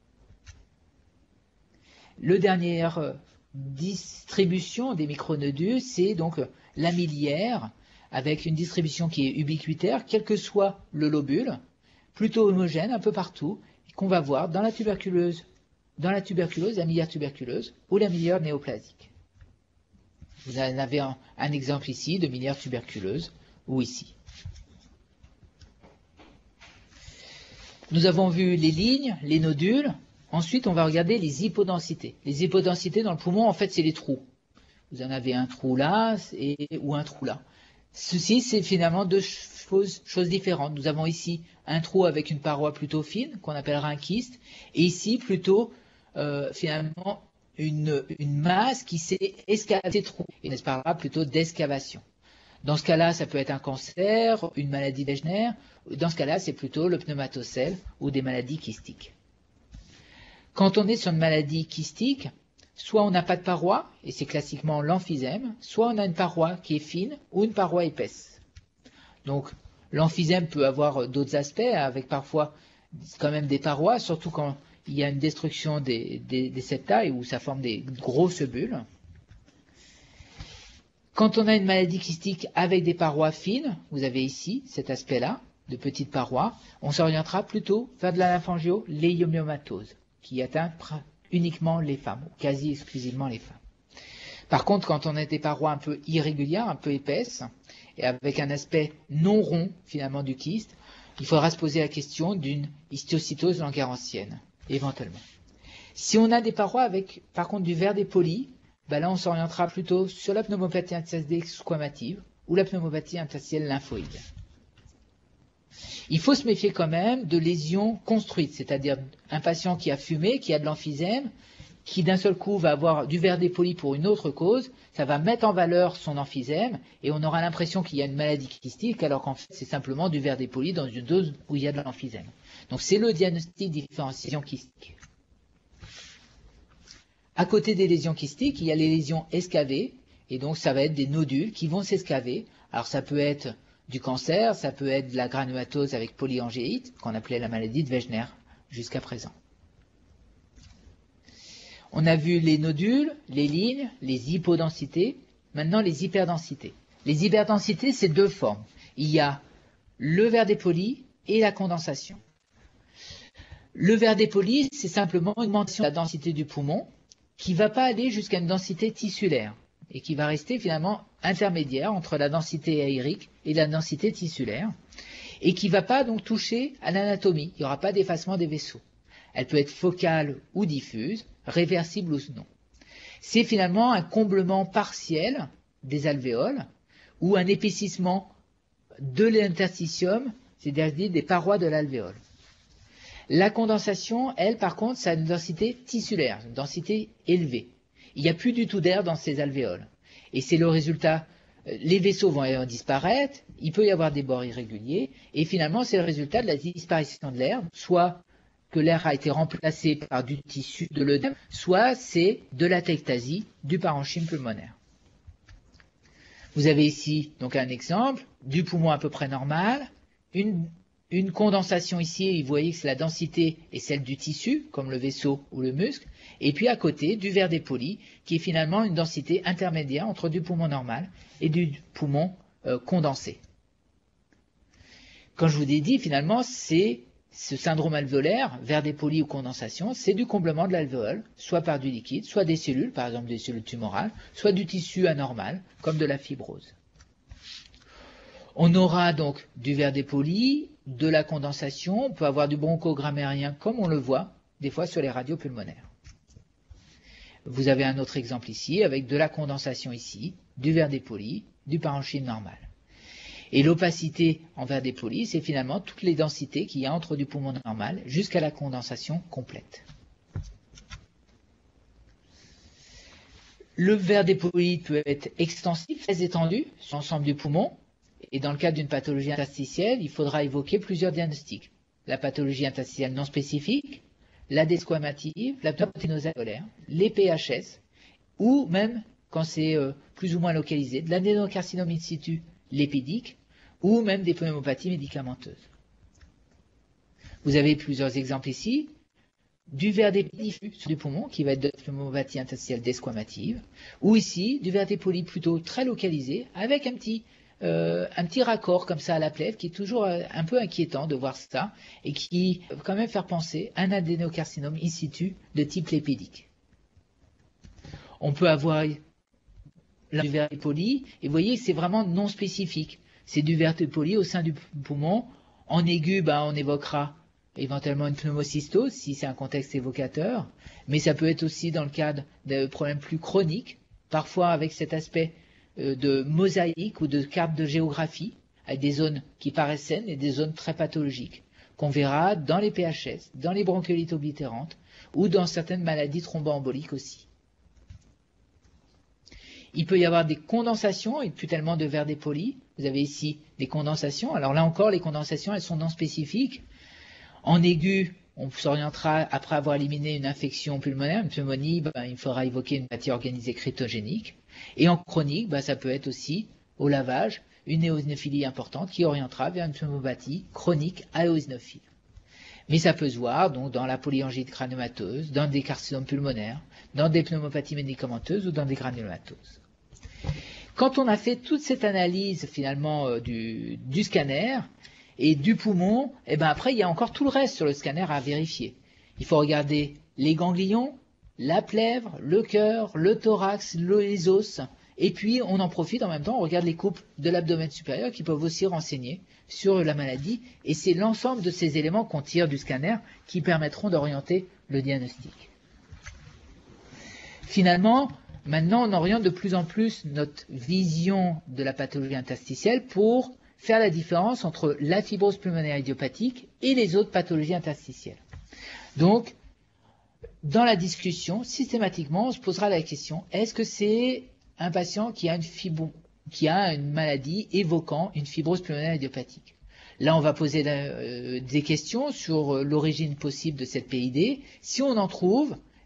Le dernière distribution des micronodules, c'est donc la miliaire avec une distribution qui est ubiquitaire, quel que soit le lobule, plutôt homogène un peu partout, qu'on va voir dans la tuberculose, la miliaire tuberculeuse ou la miliaire néoplasique. Vous en avez un exemple ici de miliaire tuberculeuse ou ici. Nous avons vu les lignes, les nodules. Ensuite, on va regarder les hypodensités. Les hypodensités dans le poumon, en fait, c'est les trous. Vous en avez un trou là ou un trou là. Ceci, c'est finalement deux choses différentes. Nous avons ici un trou avec une paroi plutôt fine, qu'on appellera un kyste, et ici plutôt finalement une masse qui s'est excavée ces trous. Et on parlera plutôt d'excavation. Dans ce cas-là, ça peut être un cancer, une maladie Wegener. Dans ce cas-là, c'est plutôt le pneumatocèle ou des maladies kystiques. Quand on est sur une maladie kystique, soit on n'a pas de paroi, et c'est classiquement l'emphysème, soit on a une paroi qui est fine ou une paroi épaisse. Donc, l'emphysème peut avoir d'autres aspects, avec parfois quand même des parois, surtout quand il y a une destruction des septa et où ça forme des grosses bulles. Quand on a une maladie kystique avec des parois fines, vous avez ici cet aspect-là, de petites parois, on s'orientera plutôt vers de la lymphangioléiomyomatose, qui atteint uniquement les femmes, ou quasi exclusivement les femmes. Par contre, quand on a des parois un peu irrégulières, un peu épaisses, et avec un aspect non rond finalement du kyste, il faudra se poser la question d'une histiocytose langerhansienne, éventuellement. Si on a des parois avec, par contre, du verre des polis, ben là on s'orientera plutôt sur la pneumopathie interstitielle squamative ou la pneumopathie interstitielle lymphoïde. Il faut se méfier quand même de lésions construites, c'est-à-dire un patient qui a fumé, qui a de l'emphysème, qui d'un seul coup va avoir du verre dépoli pour une autre cause, ça va mettre en valeur son emphysème et on aura l'impression qu'il y a une maladie kystique alors qu'en fait c'est simplement du verre dépoli dans une dose où il y a de l'emphysème. Donc c'est le diagnostic différenciation kystique. À côté des lésions kystiques, il y a les lésions escavées, et donc ça va être des nodules qui vont s'escaver. Alors ça peut être du cancer, ça peut être de la granulomatose avec polyangéite, qu'on appelait la maladie de Wegener jusqu'à présent. On a vu les nodules, les lignes, les hypodensités, maintenant les hyperdensités. Les hyperdensités, c'est deux formes. Il y a le verre dépoli et la condensation. Le verre dépoli, c'est simplement une augmentation de la densité du poumon qui ne va pas aller jusqu'à une densité tissulaire et qui va rester finalement intermédiaire entre la densité aérique et la densité tissulaire et qui ne va pas donc toucher à l'anatomie. Il n'y aura pas d'effacement des vaisseaux. Elle peut être focale ou diffuse, réversible ou non. C'est finalement un comblement partiel des alvéoles ou un épaississement de l'interstitium, c'est-à-dire des parois de l'alvéole. La condensation, elle, par contre, ça a une densité tissulaire, une densité élevée. Il n'y a plus du tout d'air dans ces alvéoles. Et c'est le résultat, les vaisseaux vont disparaître, il peut y avoir des bords irréguliers, et finalement, c'est le résultat de la disparition de l'air, soit que l'air a été remplacé par du tissu de l'œdème, soit c'est de l'atectasie du parenchyme pulmonaire. Vous avez ici donc un exemple du poumon à peu près normal, une condensation ici, vous voyez que c'est la densité et celle du tissu, comme le vaisseau ou le muscle, et puis à côté du verre dépoli, qui est finalement une densité intermédiaire entre du poumon normal et du poumon condensé. Quand je vous ai dit, finalement, c'est ce syndrome alvéolaire, verre dépoli ou condensation, c'est du comblement de l'alvéole, soit par du liquide, soit des cellules, par exemple des cellules tumorales, soit du tissu anormal, comme de la fibrose. On aura donc du verre dépoli, de la condensation, on peut avoir du bronchogrammérien comme on le voit des fois sur les radios pulmonaires. Vous avez un autre exemple ici avec de la condensation ici, du verre dépoli, du parenchyme normal. Et l'opacité en verre dépoli, c'est finalement toutes les densités qu'il y a entre du poumon normal jusqu'à la condensation complète. Le verre dépoli peut être extensif, très étendu sur l'ensemble du poumon. Et dans le cadre d'une pathologie interstitielle, il faudra évoquer plusieurs diagnostics. La pathologie interstitielle non spécifique, la desquamative, la pneumoténose alvéolaire, les PHS, ou même, quand c'est plus ou moins localisé, de l'adénocarcinome in situ lipidique, ou même des pneumopathies médicamenteuses. Vous avez plusieurs exemples ici. Du verre dépoli diffus sur du poumon, qui va être de la pneumopathie interstitielle desquamative, ou ici, du verre dépoli plutôt très localisé, avec un petit raccord comme ça à la plèvre qui est toujours un peu inquiétant de voir ça et qui peut quand même faire penser à un adénocarcinome in situ de type lipidique. On peut avoir du verre dépoli et vous voyez c'est vraiment non spécifique. C'est du verre dépoli au sein du poumon. En aigu, on évoquera éventuellement une pneumocystose si c'est un contexte évocateur, mais ça peut être aussi dans le cadre de problèmes plus chroniques, parfois avec cet aspect de mosaïque ou de carte de géographie, avec des zones qui paraissent saines et des zones très pathologiques, qu'on verra dans les PHS, dans les bronchiolites oblitérantes ou dans certaines maladies thromboemboliques aussi. Il peut y avoir des condensations et plus tellement de verre dépoli. Vous avez ici des condensations. Alors là encore, les condensations, elles sont non spécifiques. En aigu, on s'orientera après avoir éliminé une infection pulmonaire, une pneumonie, il faudra évoquer une maladie organisée cryptogénique. Et en chronique, ça peut être aussi, au lavage, une éosinophilie importante qui orientera vers une pneumopathie chronique à éosinophile. Mais ça peut se voir donc dans la polyangite granulomateuse, dans des carcinomes pulmonaires, dans des pneumopathies médicamenteuses ou dans des granulomatoses. Quand on a fait toute cette analyse finalement du scanner et du poumon, après il y a encore tout le reste sur le scanner à vérifier. Il faut regarder les ganglions, la plèvre, le cœur, le thorax, les os, et puis on en profite en même temps, on regarde les coupes de l'abdomen supérieur qui peuvent aussi renseigner sur la maladie, et c'est l'ensemble de ces éléments qu'on tire du scanner qui permettront d'orienter le diagnostic. Finalement, maintenant on oriente de plus en plus notre vision de la pathologie interstitielle pour faire la différence entre la fibrose pulmonaire idiopathique et les autres pathologies interstitielles. Donc, dans la discussion, systématiquement, on se posera la question, est-ce que c'est un patient qui a une maladie évoquant une fibrose pulmonaire idiopathique? Là, on va poser des questions sur l'origine possible de cette PID. Si on en trouve,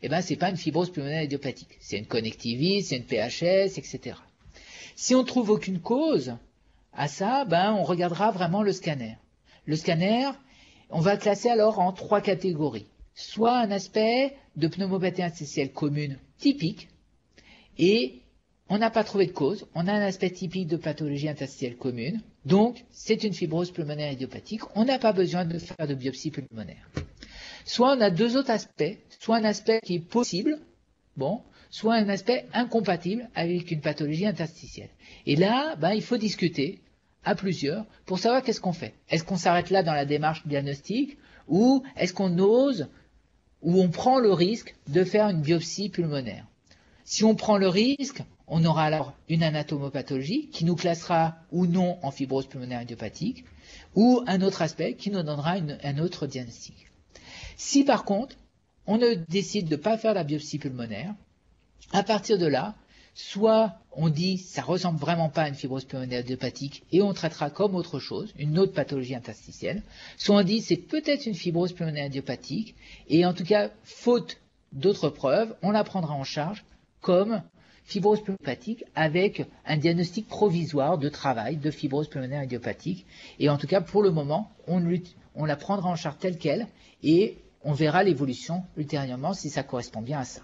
eh ben, c'est pas une fibrose pulmonaire idiopathique. C'est une connectivite, c'est une PHS, etc. Si on trouve aucune cause à ça, ben, on regardera vraiment le scanner. Le scanner, on va classer alors en 3 catégories. Soit un aspect de pneumopathie interstitielle commune typique, et on n'a pas trouvé de cause, on a un aspect typique de pathologie interstitielle commune, donc c'est une fibrose pulmonaire idiopathique, on n'a pas besoin de faire de biopsie pulmonaire. Soit on a 2 autres aspects, soit un aspect qui est possible, bon, soit un aspect incompatible avec une pathologie interstitielle. Et là, ben, il faut discuter à plusieurs pour savoir qu'est-ce qu'on fait. Est-ce qu'on s'arrête là dans la démarche diagnostique ou est-ce qu'on ose ou on prend le risque de faire une biopsie pulmonaire? Si on prend le risque, on aura alors une anatomopathologie qui nous classera ou non en fibrose pulmonaire idiopathique ou un autre aspect qui nous donnera un autre diagnostic. Si par contre, on ne décide de ne pas faire la biopsie pulmonaire, à partir de là, soit on dit ça ressemble vraiment pas à une fibrose pulmonaire idiopathique et on traitera comme autre chose, une autre pathologie interstitielle, soit on dit c'est peut-être une fibrose pulmonaire idiopathique et en tout cas, faute d'autres preuves, on la prendra en charge comme fibrose pulmonopathique avec un diagnostic provisoire de travail de fibrose pulmonaire idiopathique. Et en tout cas, pour le moment, on la prendra en charge telle qu'elle et on verra l'évolution ultérieurement si ça correspond bien à ça.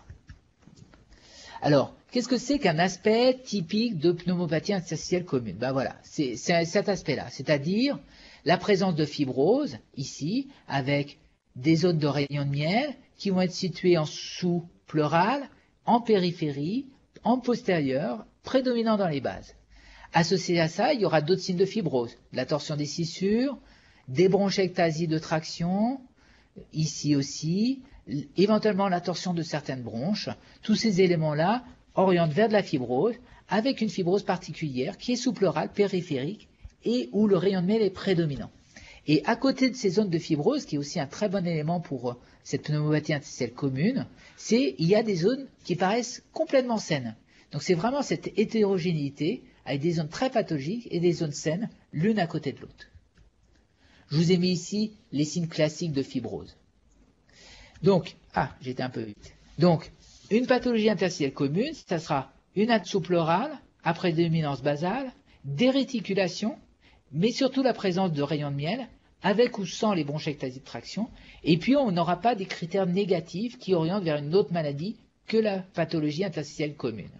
Alors, qu'est-ce que c'est qu'un aspect typique de pneumopathie interstitielle commune? Ben voilà, c'est cet aspect-là, c'est-à-dire la présence de fibrose, ici, avec des zones de rayon de miel qui vont être situées en sous-pleural, en périphérie, en postérieur, prédominant dans les bases. Associé à ça, il y aura d'autres signes de fibrose, la torsion des scissures, des bronchectasies de traction, ici aussi, éventuellement la torsion de certaines bronches. Tous ces éléments-là orientent vers de la fibrose, avec une fibrose particulière qui est sous-pleurale, périphérique, et où le rayon de miel est prédominant. Et à côté de ces zones de fibrose, qui est aussi un très bon élément pour cette pneumopathie interstitielle commune, il y a des zones qui paraissent complètement saines. Donc c'est vraiment cette hétérogénéité avec des zones très pathologiques et des zones saines, l'une à côté de l'autre. Je vous ai mis ici les signes classiques de fibrose. Donc, j'étais un peu vite. Donc, une pathologie interstitielle commune, ça sera une acte sous-pleurale, à prédominance basale, des réticulations, mais surtout la présence de rayons de miel, avec ou sans les bronchectasies de traction, et puis on n'aura pas des critères négatifs qui orientent vers une autre maladie que la pathologie interstitielle commune.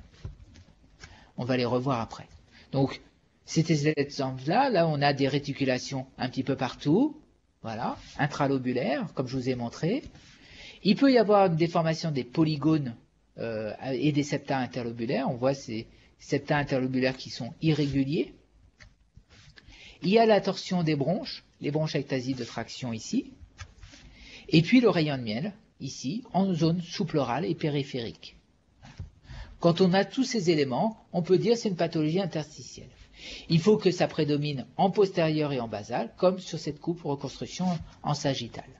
On va les revoir après. Donc, c'était cet exemple-là. Là, on a des réticulations un petit peu partout. Voilà, intralobulaires, comme je vous ai montré. Il peut y avoir une déformation des polygones et des septa interlobulaires. On voit ces septa interlobulaires qui sont irréguliers. Il y a la torsion des bronches, les bronchectasies de traction ici. Et puis le rayon de miel, ici, en zone sous-pleurale et périphérique. Quand on a tous ces éléments, on peut dire que c'est une pathologie interstitielle. Il faut que ça prédomine en postérieur et en basal, comme sur cette coupe reconstruction en sagittale.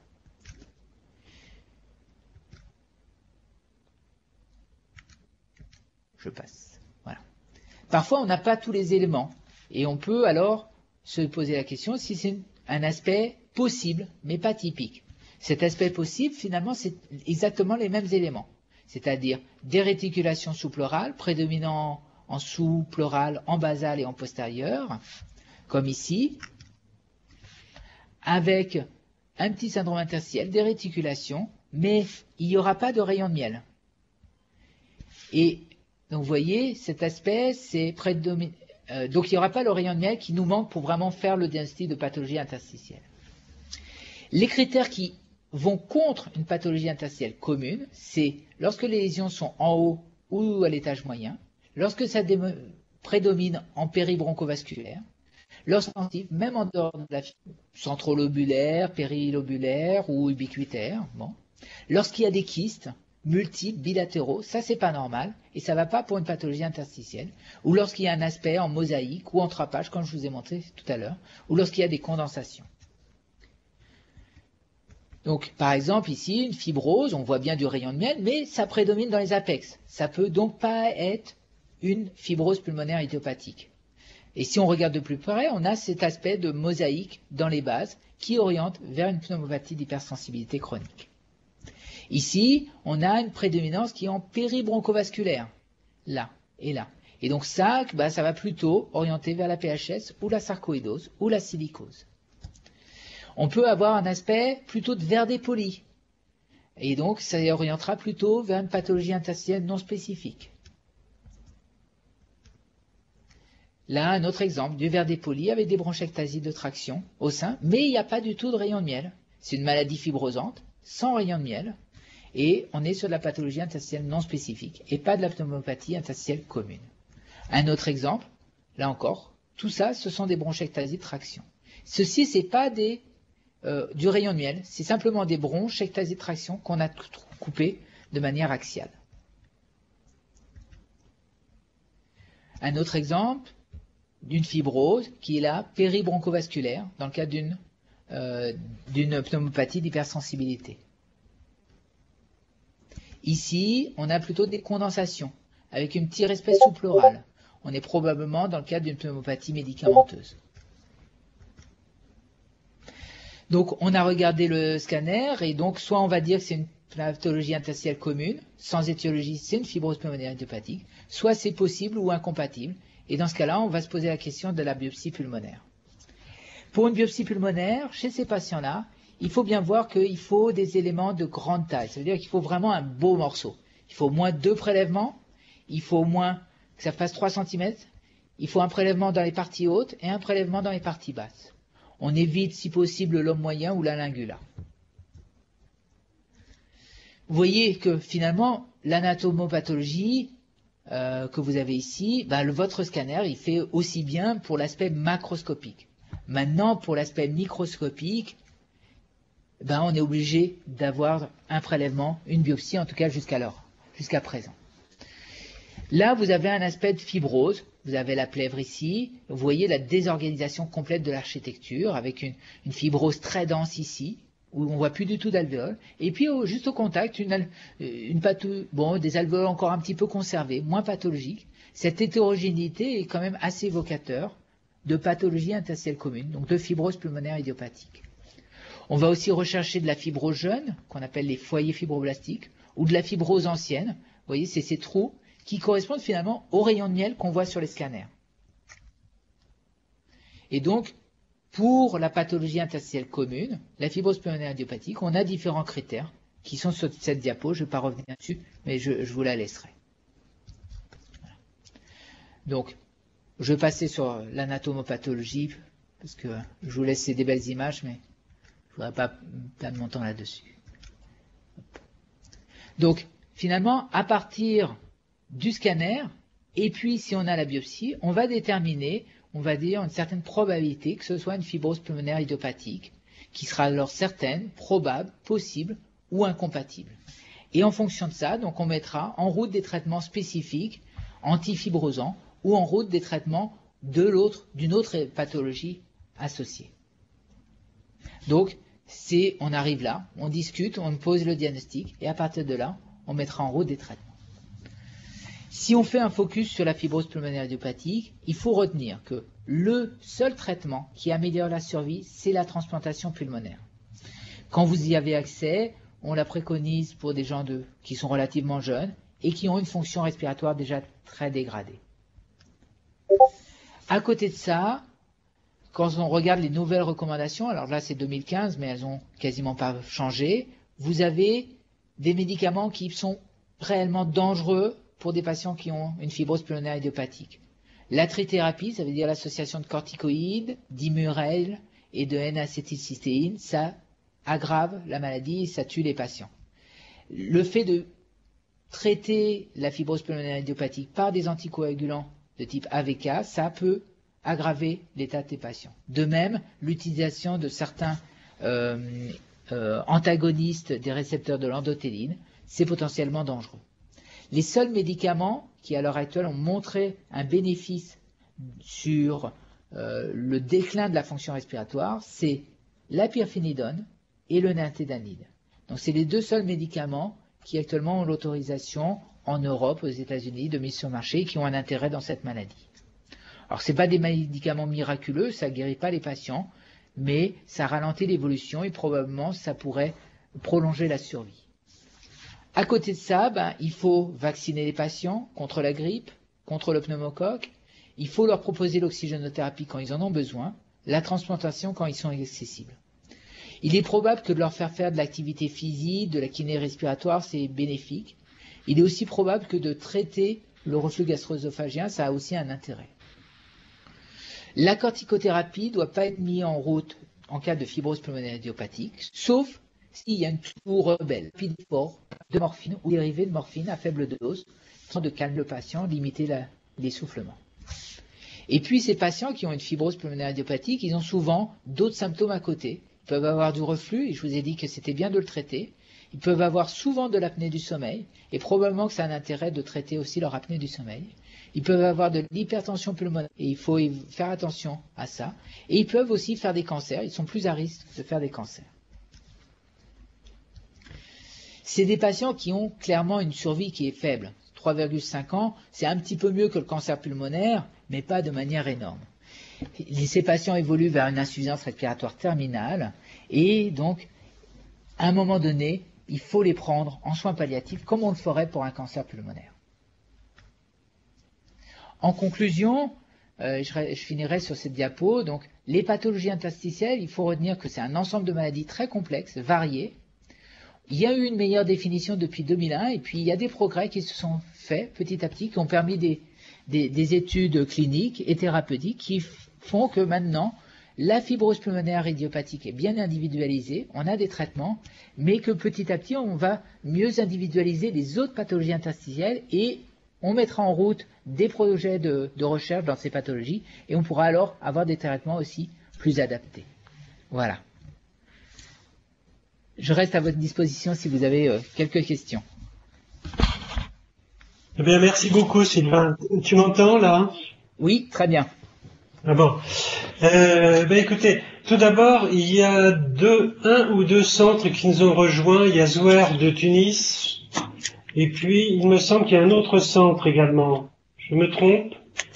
Je passe. Voilà. Parfois, on n'a pas tous les éléments. Et on peut alors se poser la question si c'est un aspect possible, mais pas typique. Cet aspect possible, finalement, c'est exactement les mêmes éléments. C'est-à-dire des réticulations sous-pleurales, prédominant en sous-pleural, en basal et en postérieur, comme ici, avec un petit syndrome interstitiel, des réticulations, mais il n'y aura pas de rayon de miel. Et donc vous voyez, cet aspect, c'est donc il n'y aura pas le rayon de miel qui nous manque pour vraiment faire le diagnostic de pathologie interstitielle. Les critères qui vont contre une pathologie interstitielle commune, c'est lorsque les lésions sont en haut ou à l'étage moyen, lorsque ça prédomine en péribroncovasculaire, lorsque, même en dehors de la centrolobulaire, périlobulaire ou ubiquitaire, bon, lorsqu'il y a des kystes multiples, bilatéraux, ça c'est pas normal et ça va pas pour une pathologie interstitielle, ou lorsqu'il y a un aspect en mosaïque ou en trapage, comme je vous ai montré tout à l'heure, ou lorsqu'il y a des condensations. Donc, par exemple, ici, une fibrose, on voit bien du rayon de miel, mais ça prédomine dans les apex. Ça peut donc pas être une fibrose pulmonaire idiopathique. Et si on regarde de plus près, on a cet aspect de mosaïque dans les bases qui oriente vers une pneumopathie d'hypersensibilité chronique. Ici, on a une prédominance qui est en péribroncovasculaire, là et là. Et donc ça, ça va plutôt orienter vers la PHS ou la sarcoïdose ou la silicose. On peut avoir un aspect plutôt de verre dépoli. Et donc ça orientera plutôt vers une pathologie interstitielle non spécifique. Là, un autre exemple du verre dépoli avec des bronchectasies de traction au sein, mais il n'y a pas du tout de rayon de miel. C'est une maladie fibrosante, sans rayon de miel, et on est sur de la pathologie interstitielle non spécifique, et pas de la pneumopathie interstitielle commune. Un autre exemple, là encore, tout ça, ce sont des bronchectasies de traction. Ceci, ce n'est pas du rayon de miel, c'est simplement des bronchectasies de traction qu'on a coupées de manière axiale. Un autre exemple d'une fibrose qui est là, péribroncovasculaire, dans le cadre d'une pneumopathie d'hypersensibilité. Ici, on a plutôt des condensations, avec une petite espèce sous-pleurale. On est probablement dans le cadre d'une pneumopathie médicamenteuse. Donc, on a regardé le scanner, et donc, soit on va dire que c'est une pathologie interstitielle commune, sans étiologie, c'est une fibrose pulmonaire idiopathique, soit c'est possible ou incompatible, et dans ce cas-là, on va se poser la question de la biopsie pulmonaire. Pour une biopsie pulmonaire, chez ces patients-là, il faut bien voir qu'il faut des éléments de grande taille. Ça veut dire qu'il faut vraiment un beau morceau. Il faut au moins 2 prélèvements, il faut au moins que ça fasse 3 cm, il faut un prélèvement dans les parties hautes et un prélèvement dans les parties basses. On évite, si possible, l'homme moyen ou la lingula. Vous voyez que finalement, l'anatomopathologie que vous avez ici, votre scanner, il fait aussi bien pour l'aspect macroscopique. Maintenant, pour l'aspect microscopique, on est obligé d'avoir un prélèvement, une biopsie, en tout cas jusqu'à présent. Là, vous avez un aspect de fibrose. Vous avez la plèvre ici. Vous voyez la désorganisation complète de l'architecture avec une fibrose très dense ici, où on ne voit plus du tout d'alvéoles. Et puis, juste au contact, des alvéoles encore un petit peu conservées, moins pathologiques. Cette hétérogénéité est quand même assez évocateur de pathologie interstitielle commune, donc de fibrose pulmonaire idiopathique. On va aussi rechercher de la fibrose jeune, qu'on appelle les foyers fibroblastiques, ou de la fibrose ancienne. Vous voyez, c'est ces trous qui correspondent finalement aux rayons de miel qu'on voit sur les scanners. Et donc, pour la pathologie interstitielle commune, la fibrose pulmonaire idiopathique, on a différents critères qui sont sur cette diapo. Je ne vais pas revenir dessus, mais je vous la laisserai. Voilà. Donc, je vais passer sur l'anatomopathologie, parce que je vous laisse des belles images, mais je ne voudrais pas perdre mon temps là-dessus. Donc, finalement, à partir du scanner, et puis si on a la biopsie, on va déterminer, on va dire, une certaine probabilité que ce soit une fibrose pulmonaire idiopathique, qui sera alors certaine, probable, possible ou incompatible. Et en fonction de ça, donc on mettra en route des traitements spécifiques, antifibrosants, ou en route des traitements d'une autre pathologie associée. Donc, on arrive là, on discute, on pose le diagnostic, et à partir de là, on mettra en route des traitements. Si on fait un focus sur la fibrose pulmonaire idiopathique, il faut retenir que le seul traitement qui améliore la survie, c'est la transplantation pulmonaire. Quand vous y avez accès, on la préconise pour des gens qui sont relativement jeunes et qui ont une fonction respiratoire déjà très dégradée. À côté de ça, quand on regarde les nouvelles recommandations, alors là c'est 2015, mais elles n'ont quasiment pas changé, vous avez des médicaments qui sont réellement dangereux pour des patients qui ont une fibrose pulmonaire idiopathique. La trithérapie, ça veut dire l'association de corticoïdes, d'Immurel et de N-acétylcystéine, ça aggrave la maladie et ça tue les patients. Le fait de traiter la fibrose pulmonaire idiopathique par des anticoagulants de type AVK, ça peut aggraver l'état des patients. De même, l'utilisation de certains antagonistes des récepteurs de l'endothéline, c'est potentiellement dangereux. Les seuls médicaments qui, à l'heure actuelle, ont montré un bénéfice sur le déclin de la fonction respiratoire, c'est la pyrphénidone et le nintédanide. Donc, c'est les deux seuls médicaments qui, actuellement, ont l'autorisation en Europe, aux États-Unis, de mise sur le marché et qui ont un intérêt dans cette maladie. Alors, ce n'est pas des médicaments miraculeux, ça ne guérit pas les patients, mais ça ralentit l'évolution et probablement, ça pourrait prolonger la survie. À côté de ça, il faut vacciner les patients contre la grippe, contre le pneumocoque. Il faut leur proposer l'oxygénothérapie quand ils en ont besoin, la transplantation quand ils sont accessibles. Il est probable que de leur faire de l'activité physique, de la kiné respiratoire, c'est bénéfique. Il est aussi probable que de traiter le reflux gastro-œsophagien, ça a aussi un intérêt. La corticothérapie ne doit pas être mise en route en cas de fibrose pulmonaire idiopathique, sauf s'il y a une toux rebelle, fort de morphine ou dérivé de morphine à faible dose, de calmer le patient, limiter l'essoufflement. Et puis ces patients qui ont une fibrose pulmonaire idiopathique, ils ont souvent d'autres symptômes à côté. Ils peuvent avoir du reflux, et je vous ai dit que c'était bien de le traiter. Ils peuvent avoir souvent de l'apnée du sommeil, et probablement que ça a un intérêt de traiter aussi leur apnée du sommeil. Ils peuvent avoir de l'hypertension pulmonaire, et il faut faire attention à ça. Et ils peuvent aussi faire des cancers, ils sont plus à risque de faire des cancers. C'est des patients qui ont clairement une survie qui est faible. 3,5 ans, c'est un petit peu mieux que le cancer pulmonaire, mais pas de manière énorme. Ces patients évoluent vers une insuffisance respiratoire terminale, et donc, à un moment donné, il faut les prendre en soins palliatifs, comme on le ferait pour un cancer pulmonaire. En conclusion, je finirai sur cette diapo. Donc, les pathologies interstitielles, il faut retenir que c'est un ensemble de maladies très complexes, variées. Il y a eu une meilleure définition depuis 2001, et puis il y a des progrès qui se sont faits petit à petit, qui ont permis des études cliniques et thérapeutiques qui font que maintenant, la fibrose pulmonaire idiopathique est bien individualisée, on a des traitements, mais que petit à petit, on va mieux individualiser les autres pathologies interstitielles et on mettra en route des projets de recherche dans ces pathologies et on pourra alors avoir des traitements aussi plus adaptés. Voilà. Je reste à votre disposition si vous avez quelques questions. Eh bien, merci beaucoup, Sylvain. Tu m'entends, là? Oui, très bien. Ah bon. Écoutez, tout d'abord, il y a un ou deux centres qui nous ont rejoints. Il y a Zouer de Tunis, et puis il me semble qu'il y a un autre centre également. Je me trompe?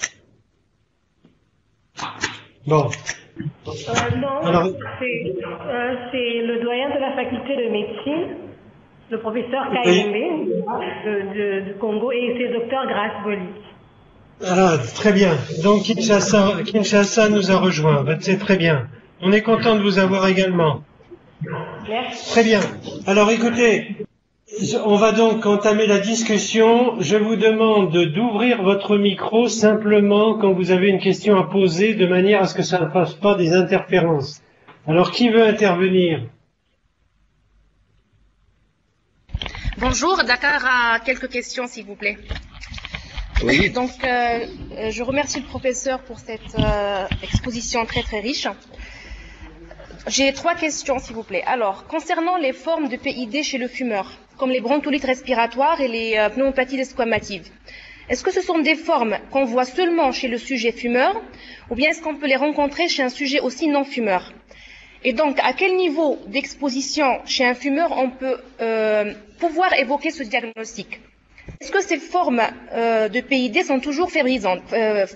Bon. Non, alors, c'est le doyen de la faculté de médecine, le professeur Kayembe du Congo, et c'est le docteur Grace Boli. Ah, très bien. Donc Kinshasa nous a rejoints. C'est très bien. On est content de vous avoir également. Merci. Très bien. Alors écoutez, on va donc entamer la discussion. Je vous demande d'ouvrir votre micro simplement quand vous avez une question à poser, de manière à ce que ça ne fasse pas des interférences. Alors qui veut intervenir? Bonjour, Dakar a quelques questions s'il vous plaît. Oui. Donc, je remercie le professeur pour cette exposition très très riche. J'ai 3 questions s'il vous plaît. Alors, concernant les formes de PID chez le fumeur, comme les broncholites respiratoires et les pneumopathies desquamatives, est-ce que ce sont des formes qu'on voit seulement chez le sujet fumeur ou bien est-ce qu'on peut les rencontrer chez un sujet aussi non fumeur? Et donc, à quel niveau d'exposition chez un fumeur on peut pouvoir évoquer ce diagnostic? Est-ce que ces formes de PID sont toujours fébrisantes,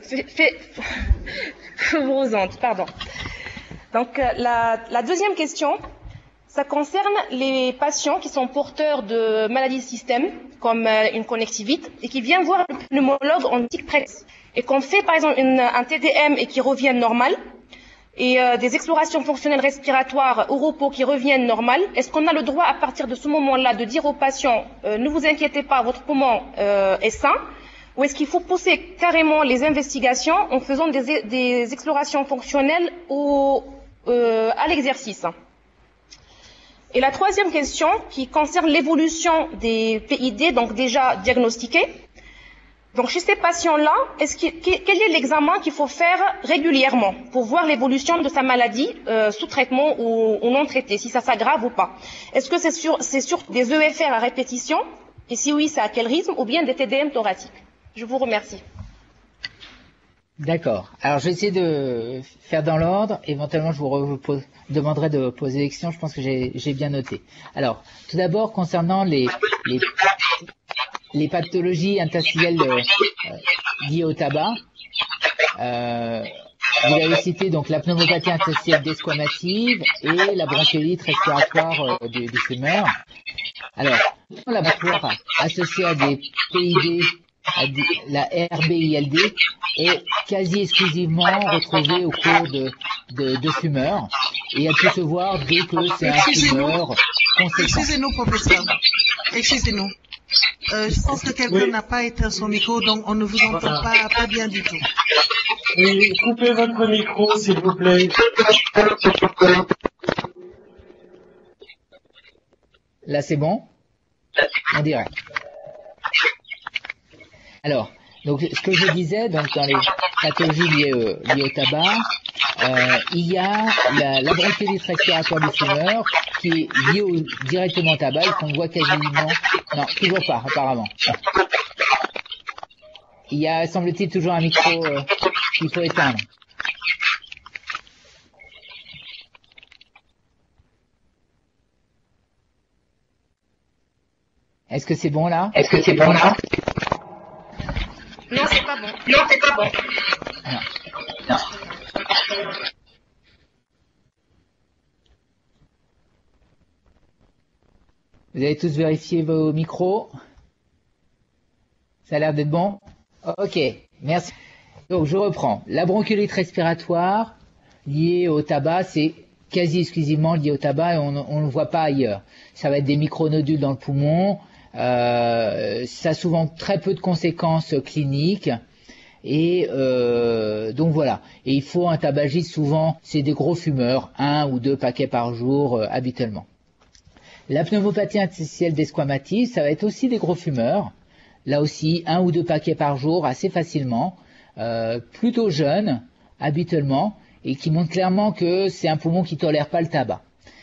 pardon. Donc la deuxième question, ça concerne les patients qui sont porteurs de maladies de système, comme une conjectivite, et qui viennent voir le pneumologue en tic précoce, et qu'on fait par exemple un TDM et qui reviennent normal, et des explorations fonctionnelles respiratoires au repos qui reviennent normales, est-ce qu'on a le droit à partir de ce moment-là de dire aux patients ne vous inquiétez pas, votre poumon est sain, ou est-ce qu'il faut pousser carrément les investigations en faisant des explorations fonctionnelles à l'exercice? Et la troisième question qui concerne l'évolution des PID, donc déjà diagnostiqués. Donc chez ces patients-là, quel est l'examen qu'il faut faire régulièrement pour voir l'évolution de sa maladie sous traitement ou non traité, si ça s'aggrave ou pas? Est-ce que c'est sur des EFR à répétition? Et si oui, c'est à quel rythme? Ou bien des TDM thoraciques? Je vous remercie. D'accord. Alors je vais essayer de faire dans l'ordre. Éventuellement, je vous demanderai de poser des questions. Je pense que j'ai bien noté. Alors, tout d'abord, concernant les pathologies interstitielles liées au tabac, vous avez cité donc la pneumopathie interstitielle desquamative et la bronchiolite respiratoire du fumeur. Alors, Le laboratoire associé à des PID, la RBILD, est quasi exclusivement retrouvé au cours de fumeurs, et elle peut se voir dès que c'est un fumeur conséquent. Excusez-nous, professeur. Excusez-nous. Je pense que quelqu'un n'a pas éteint son micro, donc on ne vous entend pas bien du tout. Oui, coupez votre micro, s'il vous plaît. Là, c'est bon? On dirait. Alors, donc, ce que je disais, donc, dans les pathologies liées au tabac, il y a la bronchiolite respiratoire du fumeur qui est liée directement au tabac et qu'on voit quasiment... Non, toujours pas, apparemment. Il y a, semble-t-il, toujours un micro qu'il faut éteindre. Est-ce que c'est bon là? Non, c'est pas bon. Non. Vous avez tous vérifié vos micros? Ça a l'air d'être bon? Ok, merci. Donc je reprends. La bronchiolite respiratoire liée au tabac, c'est quasi exclusivement lié au tabac et on ne le voit pas ailleurs. Ça va être des micronodules dans le poumon, ça a souvent très peu de conséquences cliniques. Et donc voilà. Et il faut un tabagiste, souvent, c'est des gros fumeurs, 1 ou 2 paquets par jour habituellement. La pneumopathie interstitielle desquamative, ça va être aussi des gros fumeurs. Là aussi, 1 ou 2 paquets par jour, assez facilement, plutôt jeunes, habituellement, et qui montrent clairement que c'est un poumon qui tolère pas le tabac.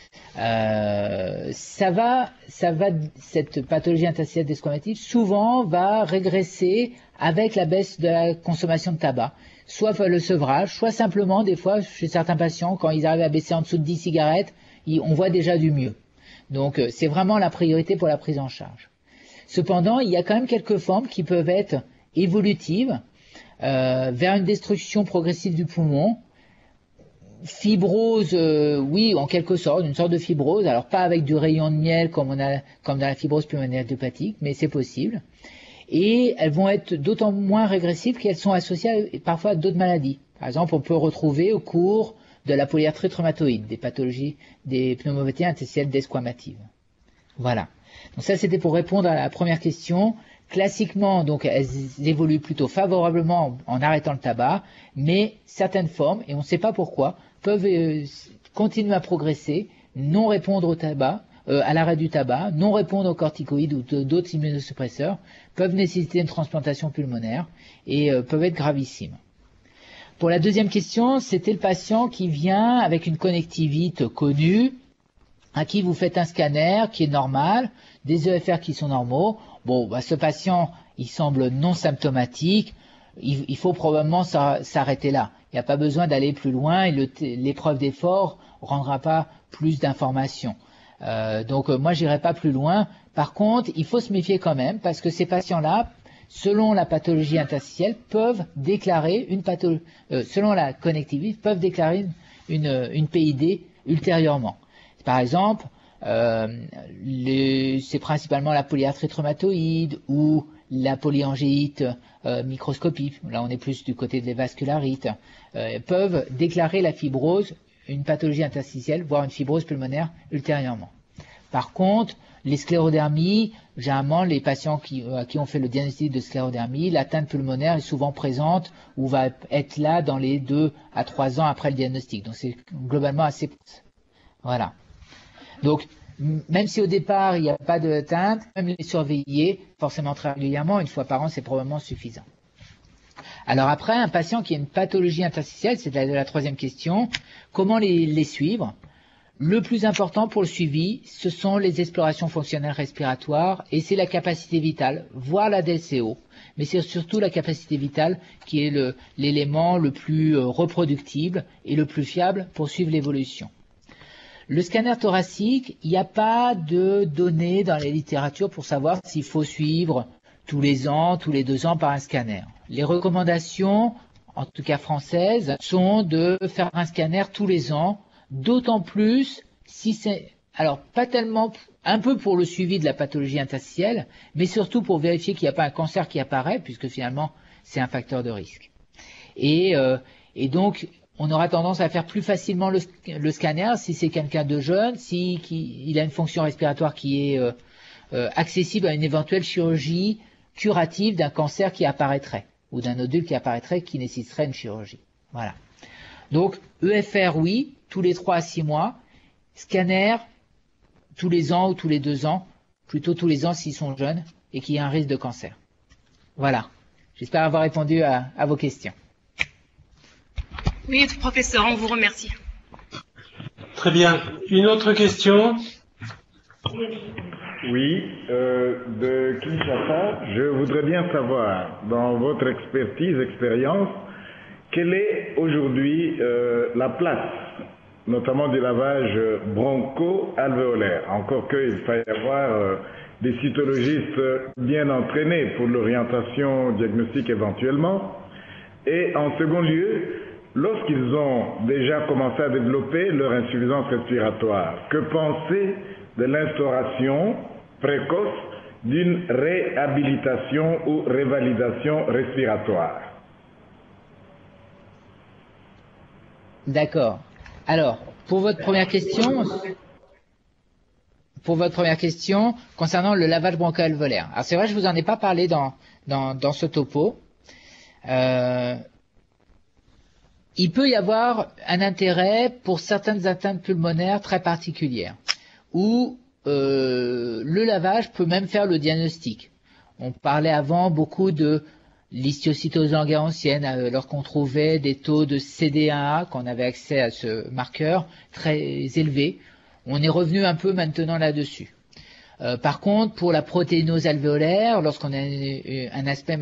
Cette pathologie interstitielle desquamative, souvent, va régresser avec la baisse de la consommation de tabac, soit le sevrage, soit simplement, des fois, chez certains patients, quand ils arrivent à baisser en dessous de 10 cigarettes, on voit déjà du mieux. Donc, c'est vraiment la priorité pour la prise en charge. Cependant, il y a quand même quelques formes qui peuvent être évolutives vers une destruction progressive du poumon. Fibrose, oui, en quelque sorte, une sorte de fibrose, alors pas avec du rayon de miel comme dans la fibrose pulmonaire idiopathique, mais c'est possible. Et elles vont être d'autant moins régressives qu'elles sont associées parfois à d'autres maladies. Par exemple, on peut retrouver au cours de la polyarthrite rhumatoïde, des pathologies, des pneumopathies interstitielles desquamatives. Voilà. Donc ça, c'était pour répondre à la première question. Classiquement, donc, elles évoluent plutôt favorablement en arrêtant le tabac, mais certaines formes, et on ne sait pas pourquoi, peuvent continuer à progresser, non répondre au tabac, à l'arrêt du tabac, non répondre aux corticoïdes ou d'autres immunosuppresseurs, peuvent nécessiter une transplantation pulmonaire et peuvent être gravissimes. Pour la deuxième question, c'était le patient qui vient avec une connectivite connue, à qui vous faites un scanner qui est normal, des EFR qui sont normaux. Bon, ce patient, il semble non symptomatique, il faut probablement s'arrêter là. Il n'y a pas besoin d'aller plus loin et l'épreuve d'effort ne rendra pas plus d'informations. Donc moi, j'irai pas plus loin. Par contre, il faut se méfier quand même parce que ces patients-là, selon la pathologie interstitielle, peuvent déclarer selon la connectivité, peuvent déclarer une PID ultérieurement. Par exemple, c'est principalement la polyarthrite rhumatoïde ou la polyangéite microscopique, là on est plus du côté des vascularites, peuvent déclarer la fibrose, une pathologie interstitielle, voire une fibrose pulmonaire ultérieurement. Par contre, les sclérodermies, généralement les patients à qui on fait le diagnostic de sclérodermie, l'atteinte pulmonaire est souvent présente ou va être là dans les 2 à 3 ans après le diagnostic. Donc c'est globalement assez... Voilà. Donc, même si au départ il n'y a pas d'atteinte, même les surveiller forcément très régulièrement, une fois par an, c'est probablement suffisant. Alors après, un patient qui a une pathologie interstitielle, c'est la troisième question, comment les suivre? Le plus important pour le suivi, ce sont les explorations fonctionnelles respiratoires et c'est la capacité vitale, voire la DLCO. Mais c'est surtout la capacité vitale qui est l'élément le plus reproductible et le plus fiable pour suivre l'évolution. Le scanner thoracique, il n'y a pas de données dans la littérature pour savoir s'il faut suivre tous les ans, tous les 2 ans par un scanner. Les recommandations, en tout cas françaises, sont de faire un scanner tous les ans, d'autant plus si c'est... Alors, pas tellement un peu pour le suivi de la pathologie interstitielle, mais surtout pour vérifier qu'il n'y a pas un cancer qui apparaît, puisque finalement, c'est un facteur de risque. Et donc, on aura tendance à faire plus facilement le scanner si c'est quelqu'un de jeune, si il a une fonction respiratoire qui est accessible à une éventuelle chirurgie curative d'un cancer qui apparaîtrait, ou d'un nodule qui apparaîtrait qui nécessiterait une chirurgie. Voilà. Donc, EFR, oui, tous les 3 à 6 mois. Scanner, tous les ans ou tous les 2 ans, plutôt tous les ans s'ils sont jeunes et qu'il y a un risque de cancer. Voilà. J'espère avoir répondu à vos questions. Oui, professeur, on vous remercie. Très bien. Une autre question? Oui, de Kinshasa, je voudrais bien savoir, dans votre expérience, quelle est aujourd'hui la place, notamment du lavage broncho-alvéolaire, encore qu'il faille avoir des cytologistes bien entraînés pour l'orientation diagnostique éventuellement. Et en second lieu, lorsqu'ils ont déjà commencé à développer leur insuffisance respiratoire, que penser de l'instauration précoce d'une réhabilitation ou révalidation respiratoire? D'accord. Alors, pour votre première question concernant le lavage broncho-alvéolaire. Alors c'est vrai, je vous en ai pas parlé dans ce topo. Il peut y avoir un intérêt pour certaines atteintes pulmonaires très particulières, où le lavage peut même faire le diagnostic. On parlait avant beaucoup de l'histiocytose langerhansienne, lorsqu'on trouvait des taux de CD1A, qu'on avait accès à ce marqueur, très élevés. On est revenu un peu maintenant là-dessus. Par contre, pour la protéinose alvéolaire, lorsqu'on a un aspect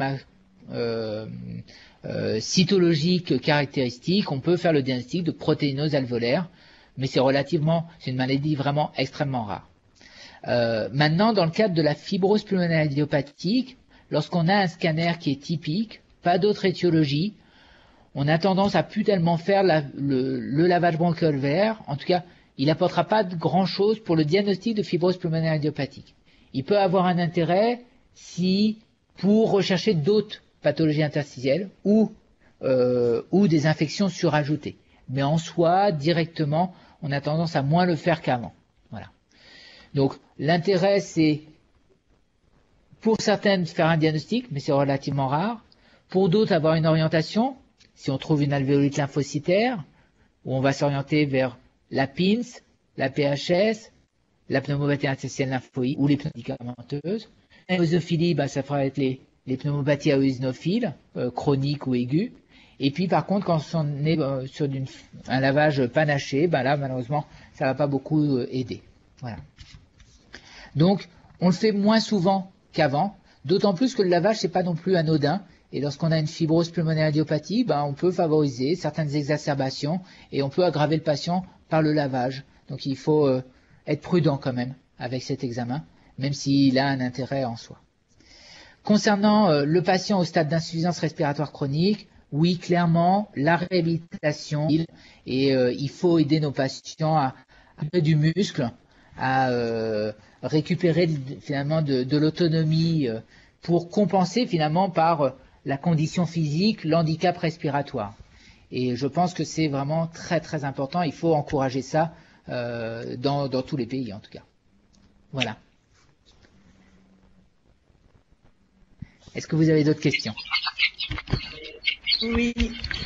cytologique caractéristique, on peut faire le diagnostic de protéinose alvéolaire, mais c'est une maladie vraiment extrêmement rare. Maintenant, dans le cadre de la fibrose pulmonaire idiopathique, lorsqu'on a un scanner qui est typique, pas d'autre étiologie, on a tendance à plus tellement faire le lavage broncho-alvéolaire. En tout cas, il n'apportera pas grand-chose pour le diagnostic de fibrose pulmonaire idiopathique. Il peut avoir un intérêt pour rechercher d'autres pathologies interstitielles ou des infections surajoutées. Mais en soi, directement, on a tendance à moins le faire qu'avant. Voilà. Donc, l'intérêt, c'est pour certaines faire un diagnostic, mais c'est relativement rare. Pour d'autres, avoir une orientation, si on trouve une alvéolite lymphocytaire, où on va s'orienter vers la PINS, la PHS, la pneumopathie interstitielle lymphoïde ou les médicamenteuses. L'éosinophilie, ça fera être les pneumopathies eosinophiles, chroniques ou aiguës. Et puis par contre, quand on est sur un lavage panaché, là malheureusement, ça va pas beaucoup aider. Voilà. Donc, on le fait moins souvent qu'avant, d'autant plus que le lavage, c'est pas non plus anodin. Et lorsqu'on a une fibrose pulmonaire idiopathie, on peut favoriser certaines exacerbations et on peut aggraver le patient par le lavage. Donc il faut être prudent quand même avec cet examen, même s'il a un intérêt en soi. Concernant le patient au stade d'insuffisance respiratoire chronique, oui, clairement, la réhabilitation, et il faut aider nos patients à du muscle, à récupérer finalement de l'autonomie pour compenser finalement par la condition physique, l'handicap respiratoire. Et je pense que c'est vraiment très très important, il faut encourager ça dans tous les pays en tout cas. Voilà. Est-ce que vous avez d'autres questions? Oui.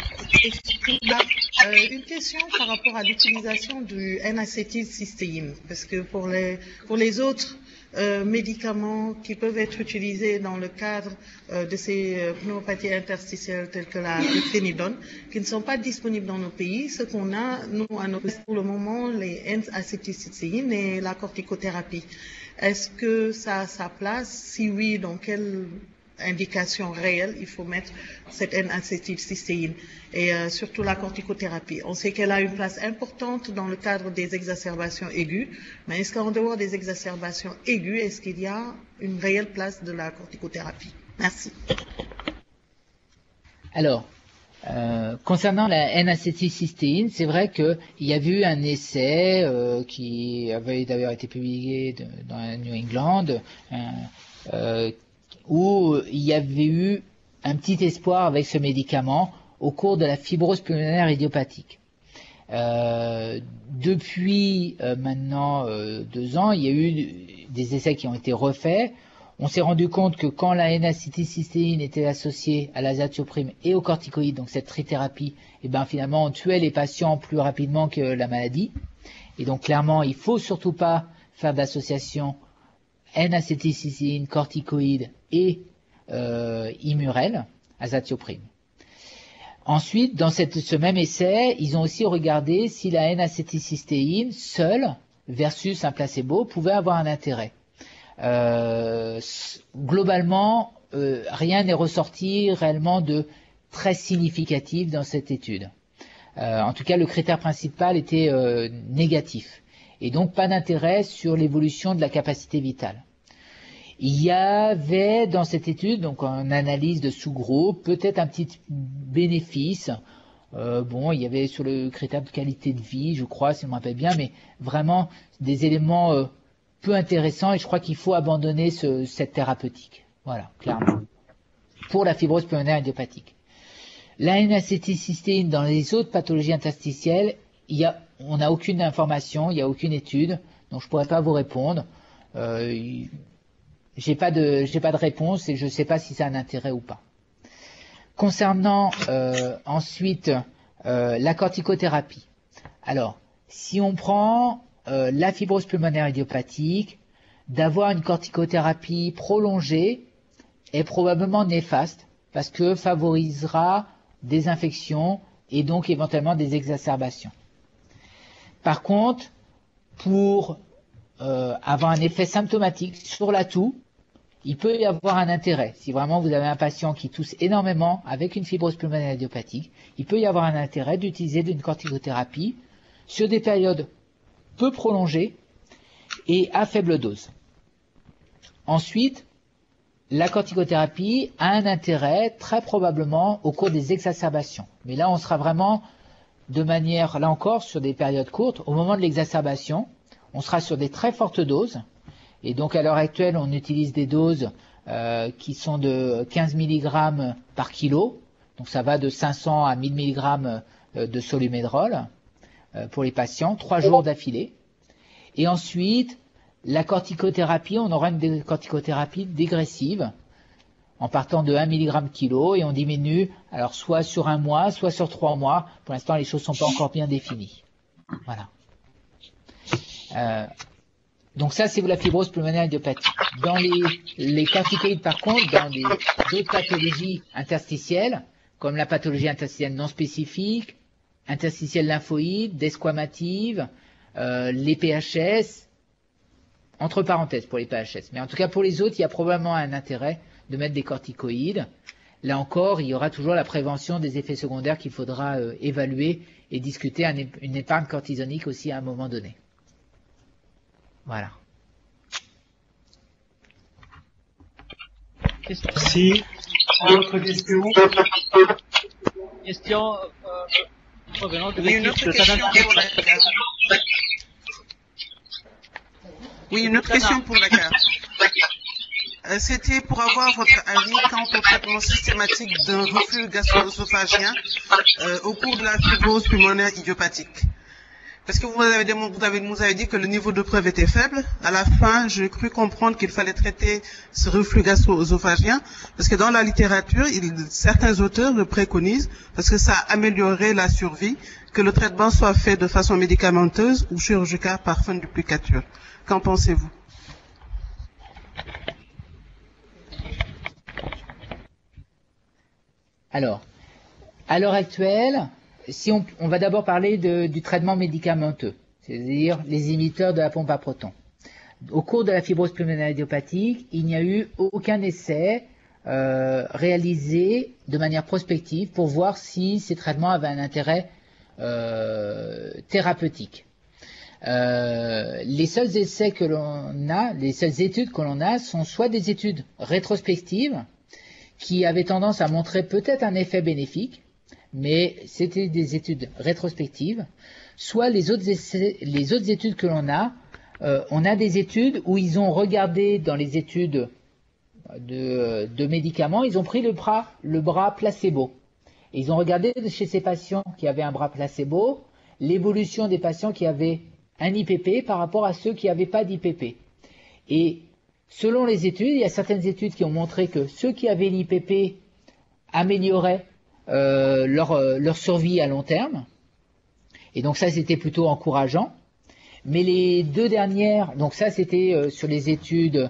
Une question par rapport à l'utilisation du N-acétylcystéine, parce que pour les autres médicaments qui peuvent être utilisés dans le cadre de ces pneumopathies interstitielles telles que la phénidone, qui ne sont pas disponibles dans nos pays, ce qu'on a, nous, à nos pays, pour le moment, les N-acétylcystéine et la corticothérapie. Est-ce que ça a sa place? Si oui, dans quelle indication réelle il faut mettre cette N-acétylcystéine et surtout la corticothérapie. On sait qu'elle a une place importante dans le cadre des exacerbations aiguës, mais est-ce qu'en dehors des exacerbations aiguës, est-ce qu'il y a une réelle place de la corticothérapie? Merci. Alors, Concernant la N-acétylcystéine, c'est vrai qu'il y a eu un essai qui avait d'ailleurs été publié dans la New England où il y avait eu un petit espoir avec ce médicament au cours de la fibrose pulmonaire idiopathique. Depuis maintenant 2 ans, il y a eu des essais qui ont été refaits. On s'est rendu compte que quand la N-acétylcystéine était associée à l'azatioprime et aux corticoïdes, donc cette trithérapie, et ben finalement on tuait les patients plus rapidement que la maladie. Et donc clairement, il faut surtout pas faire d'association N-acétylcystéine, corticoïdes et Immurel, azatioprime. Ensuite, dans ce même essai, ils ont aussi regardé si la N-acétylcystéine seule versus un placebo pouvait avoir un intérêt. Globalement, rien n'est ressorti réellement de très significatif dans cette étude. En tout cas, le critère principal était négatif, et donc pas d'intérêt sur l'évolution de la capacité vitale. Il y avait dans cette étude, donc en analyse de sous-groupe, peut-être un petit bénéfice. Il y avait sur le critère de qualité de vie, je crois, si je me rappelle bien, mais vraiment des éléments peu intéressant, et je crois qu'il faut abandonner cette thérapeutique. Voilà, clairement. Pour la fibrose pulmonaire idiopathique. La N-acétylcystéine dans les autres pathologies interstitielles, on n'a aucune information, il n'y a aucune étude, donc je ne pourrais pas vous répondre. J'ai pas de réponse et je ne sais pas si ça a un intérêt ou pas. Concernant ensuite la corticothérapie. Alors, si on prend la fibrose pulmonaire idiopathique, d'avoir une corticothérapie prolongée est probablement néfaste parce que favorisera des infections et donc éventuellement des exacerbations. Par contre, pour avoir un effet symptomatique sur la toux, il peut y avoir un intérêt. Si vraiment vous avez un patient qui tousse énormément avec une fibrose pulmonaire idiopathique, il peut y avoir un intérêt d'utiliser une corticothérapie sur des périodes peu prolongée et à faible dose. Ensuite, la corticothérapie a un intérêt très probablement au cours des exacerbations. Mais là, on sera vraiment de manière, là encore, sur des périodes courtes. Au moment de l'exacerbation, on sera sur des très fortes doses. Et donc, à l'heure actuelle, on utilise des doses qui sont de 15 mg par kilo. Donc, ça va de 500 à 1000 mg de Solu-Medrol pour les patients, 3 jours d'affilée. Et ensuite, la corticothérapie, on aura une corticothérapie dégressive en partant de 1 mg kilo et on diminue, alors soit sur 1 mois, soit sur 3 mois. Pour l'instant, les choses ne sont pas encore bien définies. Voilà. Donc ça, c'est la fibrose pulmonaire idiopathique. Dans les corticoïdes, par contre, dans d'autres pathologies interstitielles, comme la pathologie interstitielle non spécifique, interstitielle lymphoïde, desquamative, les PHS, entre parenthèses pour les PHS. Mais en tout cas, pour les autres, il y a probablement un intérêt de mettre des corticoïdes. Là encore, il y aura toujours la prévention des effets secondaires qu'il faudra évaluer et discuter une épargne cortisonique aussi à un moment donné. Voilà. Merci. D'autres questions? Oui, une autre question pour la carte. Oui, une autre question pour la carte. C'était pour avoir votre avis quant au traitement systématique d'un reflux gastro-œsophagien au cours de la fibrose pulmonaire idiopathique. Parce que vous nous avez dit que le niveau de preuve était faible. À la fin, j'ai cru comprendre qu'il fallait traiter ce reflux gastro-œsophagien, parce que dans la littérature, certains auteurs le préconisent, parce que ça améliorerait la survie, que le traitement soit fait de façon médicamenteuse ou chirurgicale par funduplicature. Qu'en pensez-vous? Alors, à l'heure actuelle, si on va d'abord parler du traitement médicamenteux, c'est-à-dire les inhibiteurs de la pompe à protons. Au cours de la fibrose pulmonaire idiopathique, il n'y a eu aucun essai réalisé de manière prospective pour voir si ces traitements avaient un intérêt thérapeutique. Les seuls essais que l'on a, les seules études que l'on a sont soit des études rétrospectives qui avaient tendance à montrer peut-être un effet bénéfique, mais c'était des études rétrospectives. Soit les autres études que l'on a, on a des études où ils ont regardé dans les études de médicaments, ils ont pris le bras placebo. Et ils ont regardé chez ces patients qui avaient un bras placebo, l'évolution des patients qui avaient un IPP par rapport à ceux qui n'avaient pas d'IPP. Et selon les études, il y a certaines études qui ont montré que ceux qui avaient l'IPP amélioraient leur survie à long terme. Et donc ça, c'était plutôt encourageant. Mais les deux dernières, donc ça c'était sur les études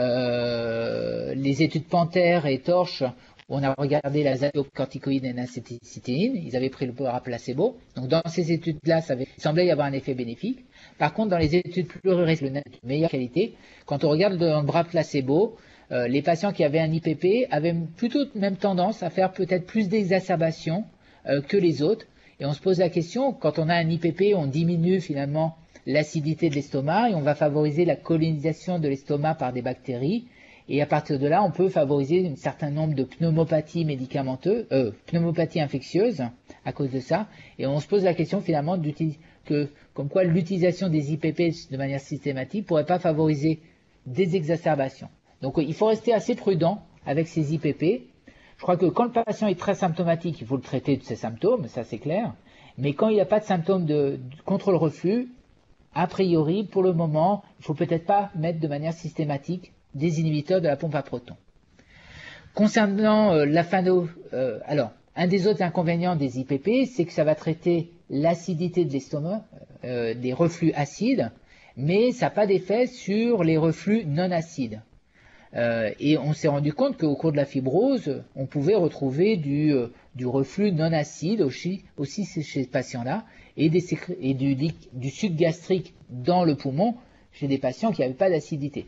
Panthère et Torche, où on a regardé l'azathiocorticoïde et l'acétylcystéine, ils avaient pris le bras placebo. Donc dans ces études-là, il semblait y avoir un effet bénéfique. Par contre, dans les études plus récentes, de meilleure qualité, quand on regarde dans le bras placebo, les patients qui avaient un IPP avaient plutôt même tendance à faire peut-être plus d'exacerbations que les autres. Et on se pose la question, quand on a un IPP, on diminue finalement l'acidité de l'estomac et on va favoriser la colonisation de l'estomac par des bactéries. Et à partir de là, on peut favoriser un certain nombre de pneumopathies pneumopathies infectieuses à cause de ça. Et on se pose la question finalement comme quoi l'utilisation des IPP de manière systématique pourrait pas favoriser des exacerbations. Donc il faut rester assez prudent avec ces IPP. Je crois que quand le patient est très symptomatique, il faut le traiter de ses symptômes, ça c'est clair. Mais quand il n'y a pas de symptômes contre le reflux, a priori, pour le moment, il ne faut peut-être pas mettre de manière systématique des inhibiteurs de la pompe à protons. Concernant alors, un des autres inconvénients des IPP, c'est que ça va traiter l'acidité de l'estomac, des reflux acides, mais ça n'a pas d'effet sur les reflux non acides. Et on s'est rendu compte qu'au cours de la fibrose, on pouvait retrouver du reflux non acide aussi chez ces patients-là, et du suc gastrique dans le poumon chez des patients qui n'avaient pas d'acidité.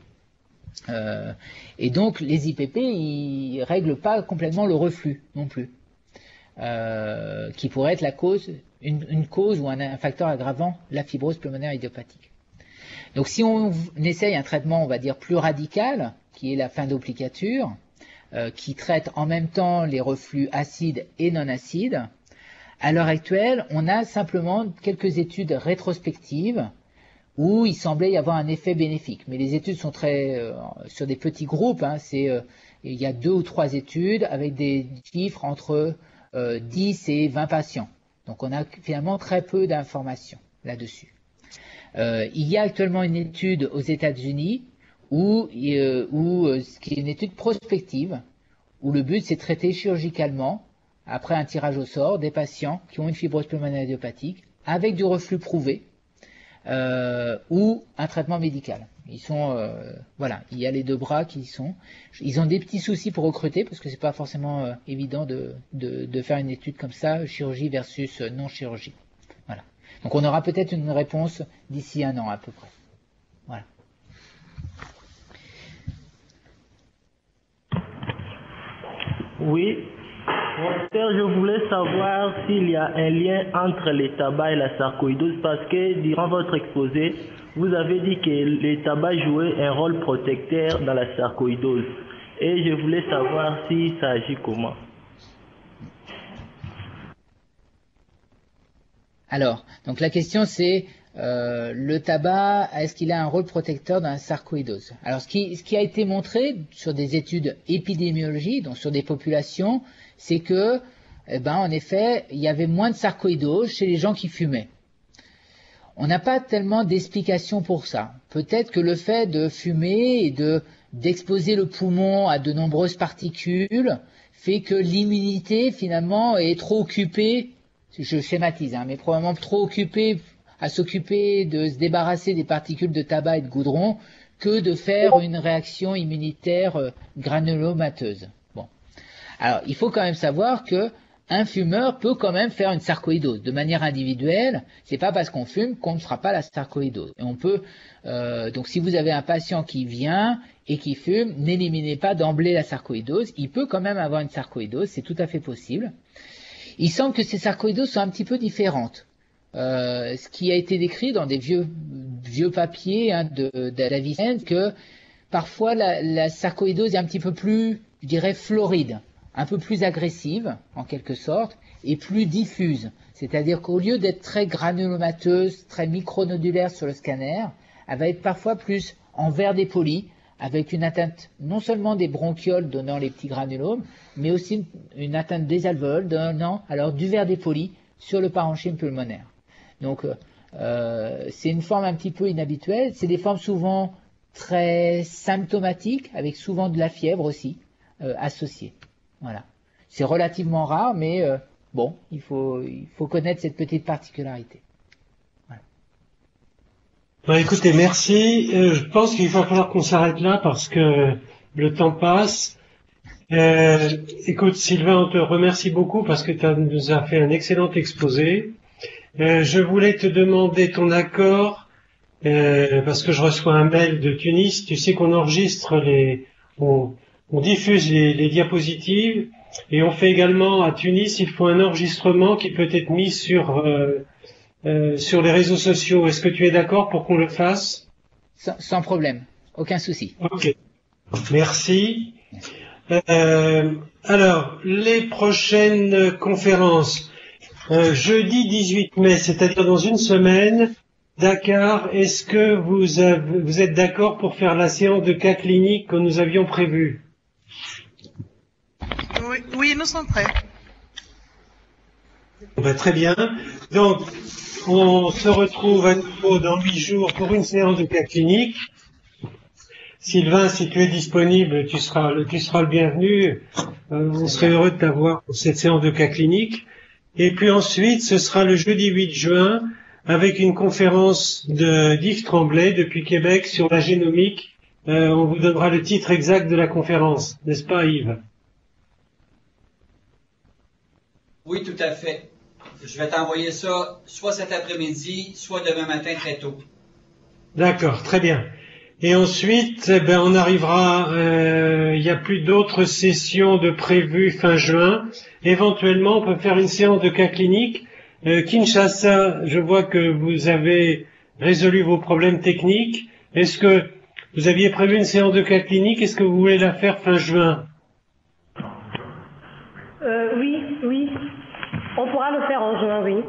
Et donc les IPP, ils règlent pas complètement le reflus non plus, qui pourrait être la cause, une cause ou un facteur aggravant la fibrose pulmonaire idiopathique. Donc si on essaye un traitement, on va dire, plus radical, qui est la phendoplicature, qui traite en même temps les reflux acides et non acides, à l'heure actuelle, on a simplement quelques études rétrospectives où il semblait y avoir un effet bénéfique. Mais les études sont sur des petits groupes, il y a 2 ou 3 études avec des chiffres entre 10 et 20 patients. Donc on a finalement très peu d'informations là-dessus. Il y a actuellement une étude aux États-Unis qui est une étude prospective, où le but c'est de traiter chirurgicalement, après un tirage au sort, des patients qui ont une fibrose pulmonaire idiopathique avec du reflux prouvé ou un traitement médical. Il y a les 2 bras ils ont des petits soucis pour recruter parce que c'est pas forcément évident de faire une étude comme ça, chirurgie versus non chirurgie. Voilà. Donc on aura peut-être une réponse d'ici 1 an à peu près. Voilà. Oui. Docteur, je voulais savoir s'il y a un lien entre les tabacs et la sarcoïdose parce que durant votre exposé, vous avez dit que les tabacs jouaient un rôle protecteur dans la sarcoïdose. Et je voulais savoir si ça agit comment. Alors, donc la question c'est le tabac, est-ce qu'il a un rôle protecteur dans la sarcoïdose? Alors ce qui a été montré sur des études épidémiologiques, donc sur des populations, c'est que, en effet, il y avait moins de sarcoïdose chez les gens qui fumaient. On n'a pas tellement d'explication pour ça. Peut-être que le fait de fumer et d'exposer le poumon à de nombreuses particules fait que l'immunité finalement est trop occupée, je schématise, mais probablement trop occupée à s'occuper de se débarrasser des particules de tabac et de goudron que de faire une réaction immunitaire granulomateuse. Bon. Alors, il faut quand même savoir que un fumeur peut quand même faire une sarcoïdose de manière individuelle. C'est pas parce qu'on fume qu'on ne fera pas la sarcoïdose. Et on peut donc si vous avez un patient qui vient et qui fume, n'éliminez pas d'emblée la sarcoïdose. Il peut quand même avoir une sarcoïdose, c'est tout à fait possible. Il semble que ces sarcoïdoses sont un petit peu différentes. Ce qui a été décrit dans des vieux papiers d'Avicenne, que parfois la sarcoïdose est un petit peu plus, je dirais, floride, un peu plus agressive, en quelque sorte, et plus diffuse. C'est-à-dire qu'au lieu d'être très granulomateuse, très micronodulaire sur le scanner, elle va être parfois plus en verre dépoli, avec une atteinte non seulement des bronchioles donnant les petits granulomes, mais aussi une atteinte des alvéoles donnant alors du verre dépoli sur le parenchyme pulmonaire. Donc c'est une forme un petit peu inhabituelle, c'est des formes souvent très symptomatiques, avec souvent de la fièvre aussi associée. Voilà. C'est relativement rare, mais bon, il faut connaître cette petite particularité. Bah, écoutez, merci. Je pense qu'il va falloir qu'on s'arrête là parce que le temps passe. Écoute, Sylvain, on te remercie beaucoup parce que tu nous as fait un excellent exposé. Je voulais te demander ton accord parce que je reçois un mail de Tunis. Tu sais qu'on enregistre on diffuse les diapositives et on fait également à Tunis, il faut un enregistrement qui peut être mis sur les réseaux sociaux. Est-ce que tu es d'accord pour qu'on le fasse? Sans problème, aucun souci. Ok, merci. Alors, les prochaines conférences. Jeudi 18 mai, c'est-à-dire dans une semaine, Dakar, est-ce que vous êtes d'accord pour faire la séance de cas cliniques que nous avions prévue? Oui, nous sommes prêts. Très bien. Donc, on se retrouve à nouveau dans 8 jours pour une séance de cas cliniques. Sylvain, si tu es disponible, tu seras le bienvenu. On serait heureux de t'avoir pour cette séance de cas cliniques. Et puis ensuite, ce sera le jeudi 8 juin avec une conférence d'Yves Tremblay depuis Québec sur la génomique. On vous donnera le titre exact de la conférence, n'est-ce pas Yves? Oui, tout à fait. Je vais t'envoyer ça soit cet après-midi, soit demain matin très tôt. D'accord, très bien. Et ensuite, on arrivera, il n'y a plus d'autres sessions de prévues fin juin. Éventuellement, on peut faire une séance de cas cliniques. Kinshasa, je vois que vous avez résolu vos problèmes techniques. Est-ce que vous aviez prévu une séance de cas cliniques? Est-ce que vous voulez la faire fin juin? Oui. On pourra le faire en juin, oui.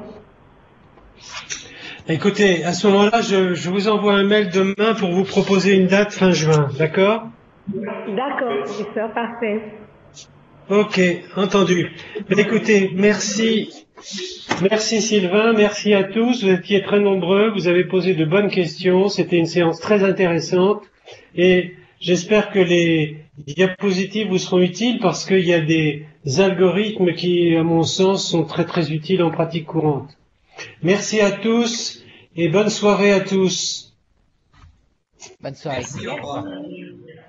Écoutez, à ce moment-là, je vous envoie un mail demain pour vous proposer une date fin juin, d'accord? D'accord, professeur, parfait. Ok, entendu. Écoutez, merci Sylvain, merci à tous, vous étiez très nombreux, vous avez posé de bonnes questions, c'était une séance très intéressante et j'espère que les diapositives vous seront utiles parce qu'il y a des algorithmes qui, à mon sens, sont très très utiles en pratique courante. Merci à tous et bonne soirée à tous. Bonne soirée. Merci, au revoir.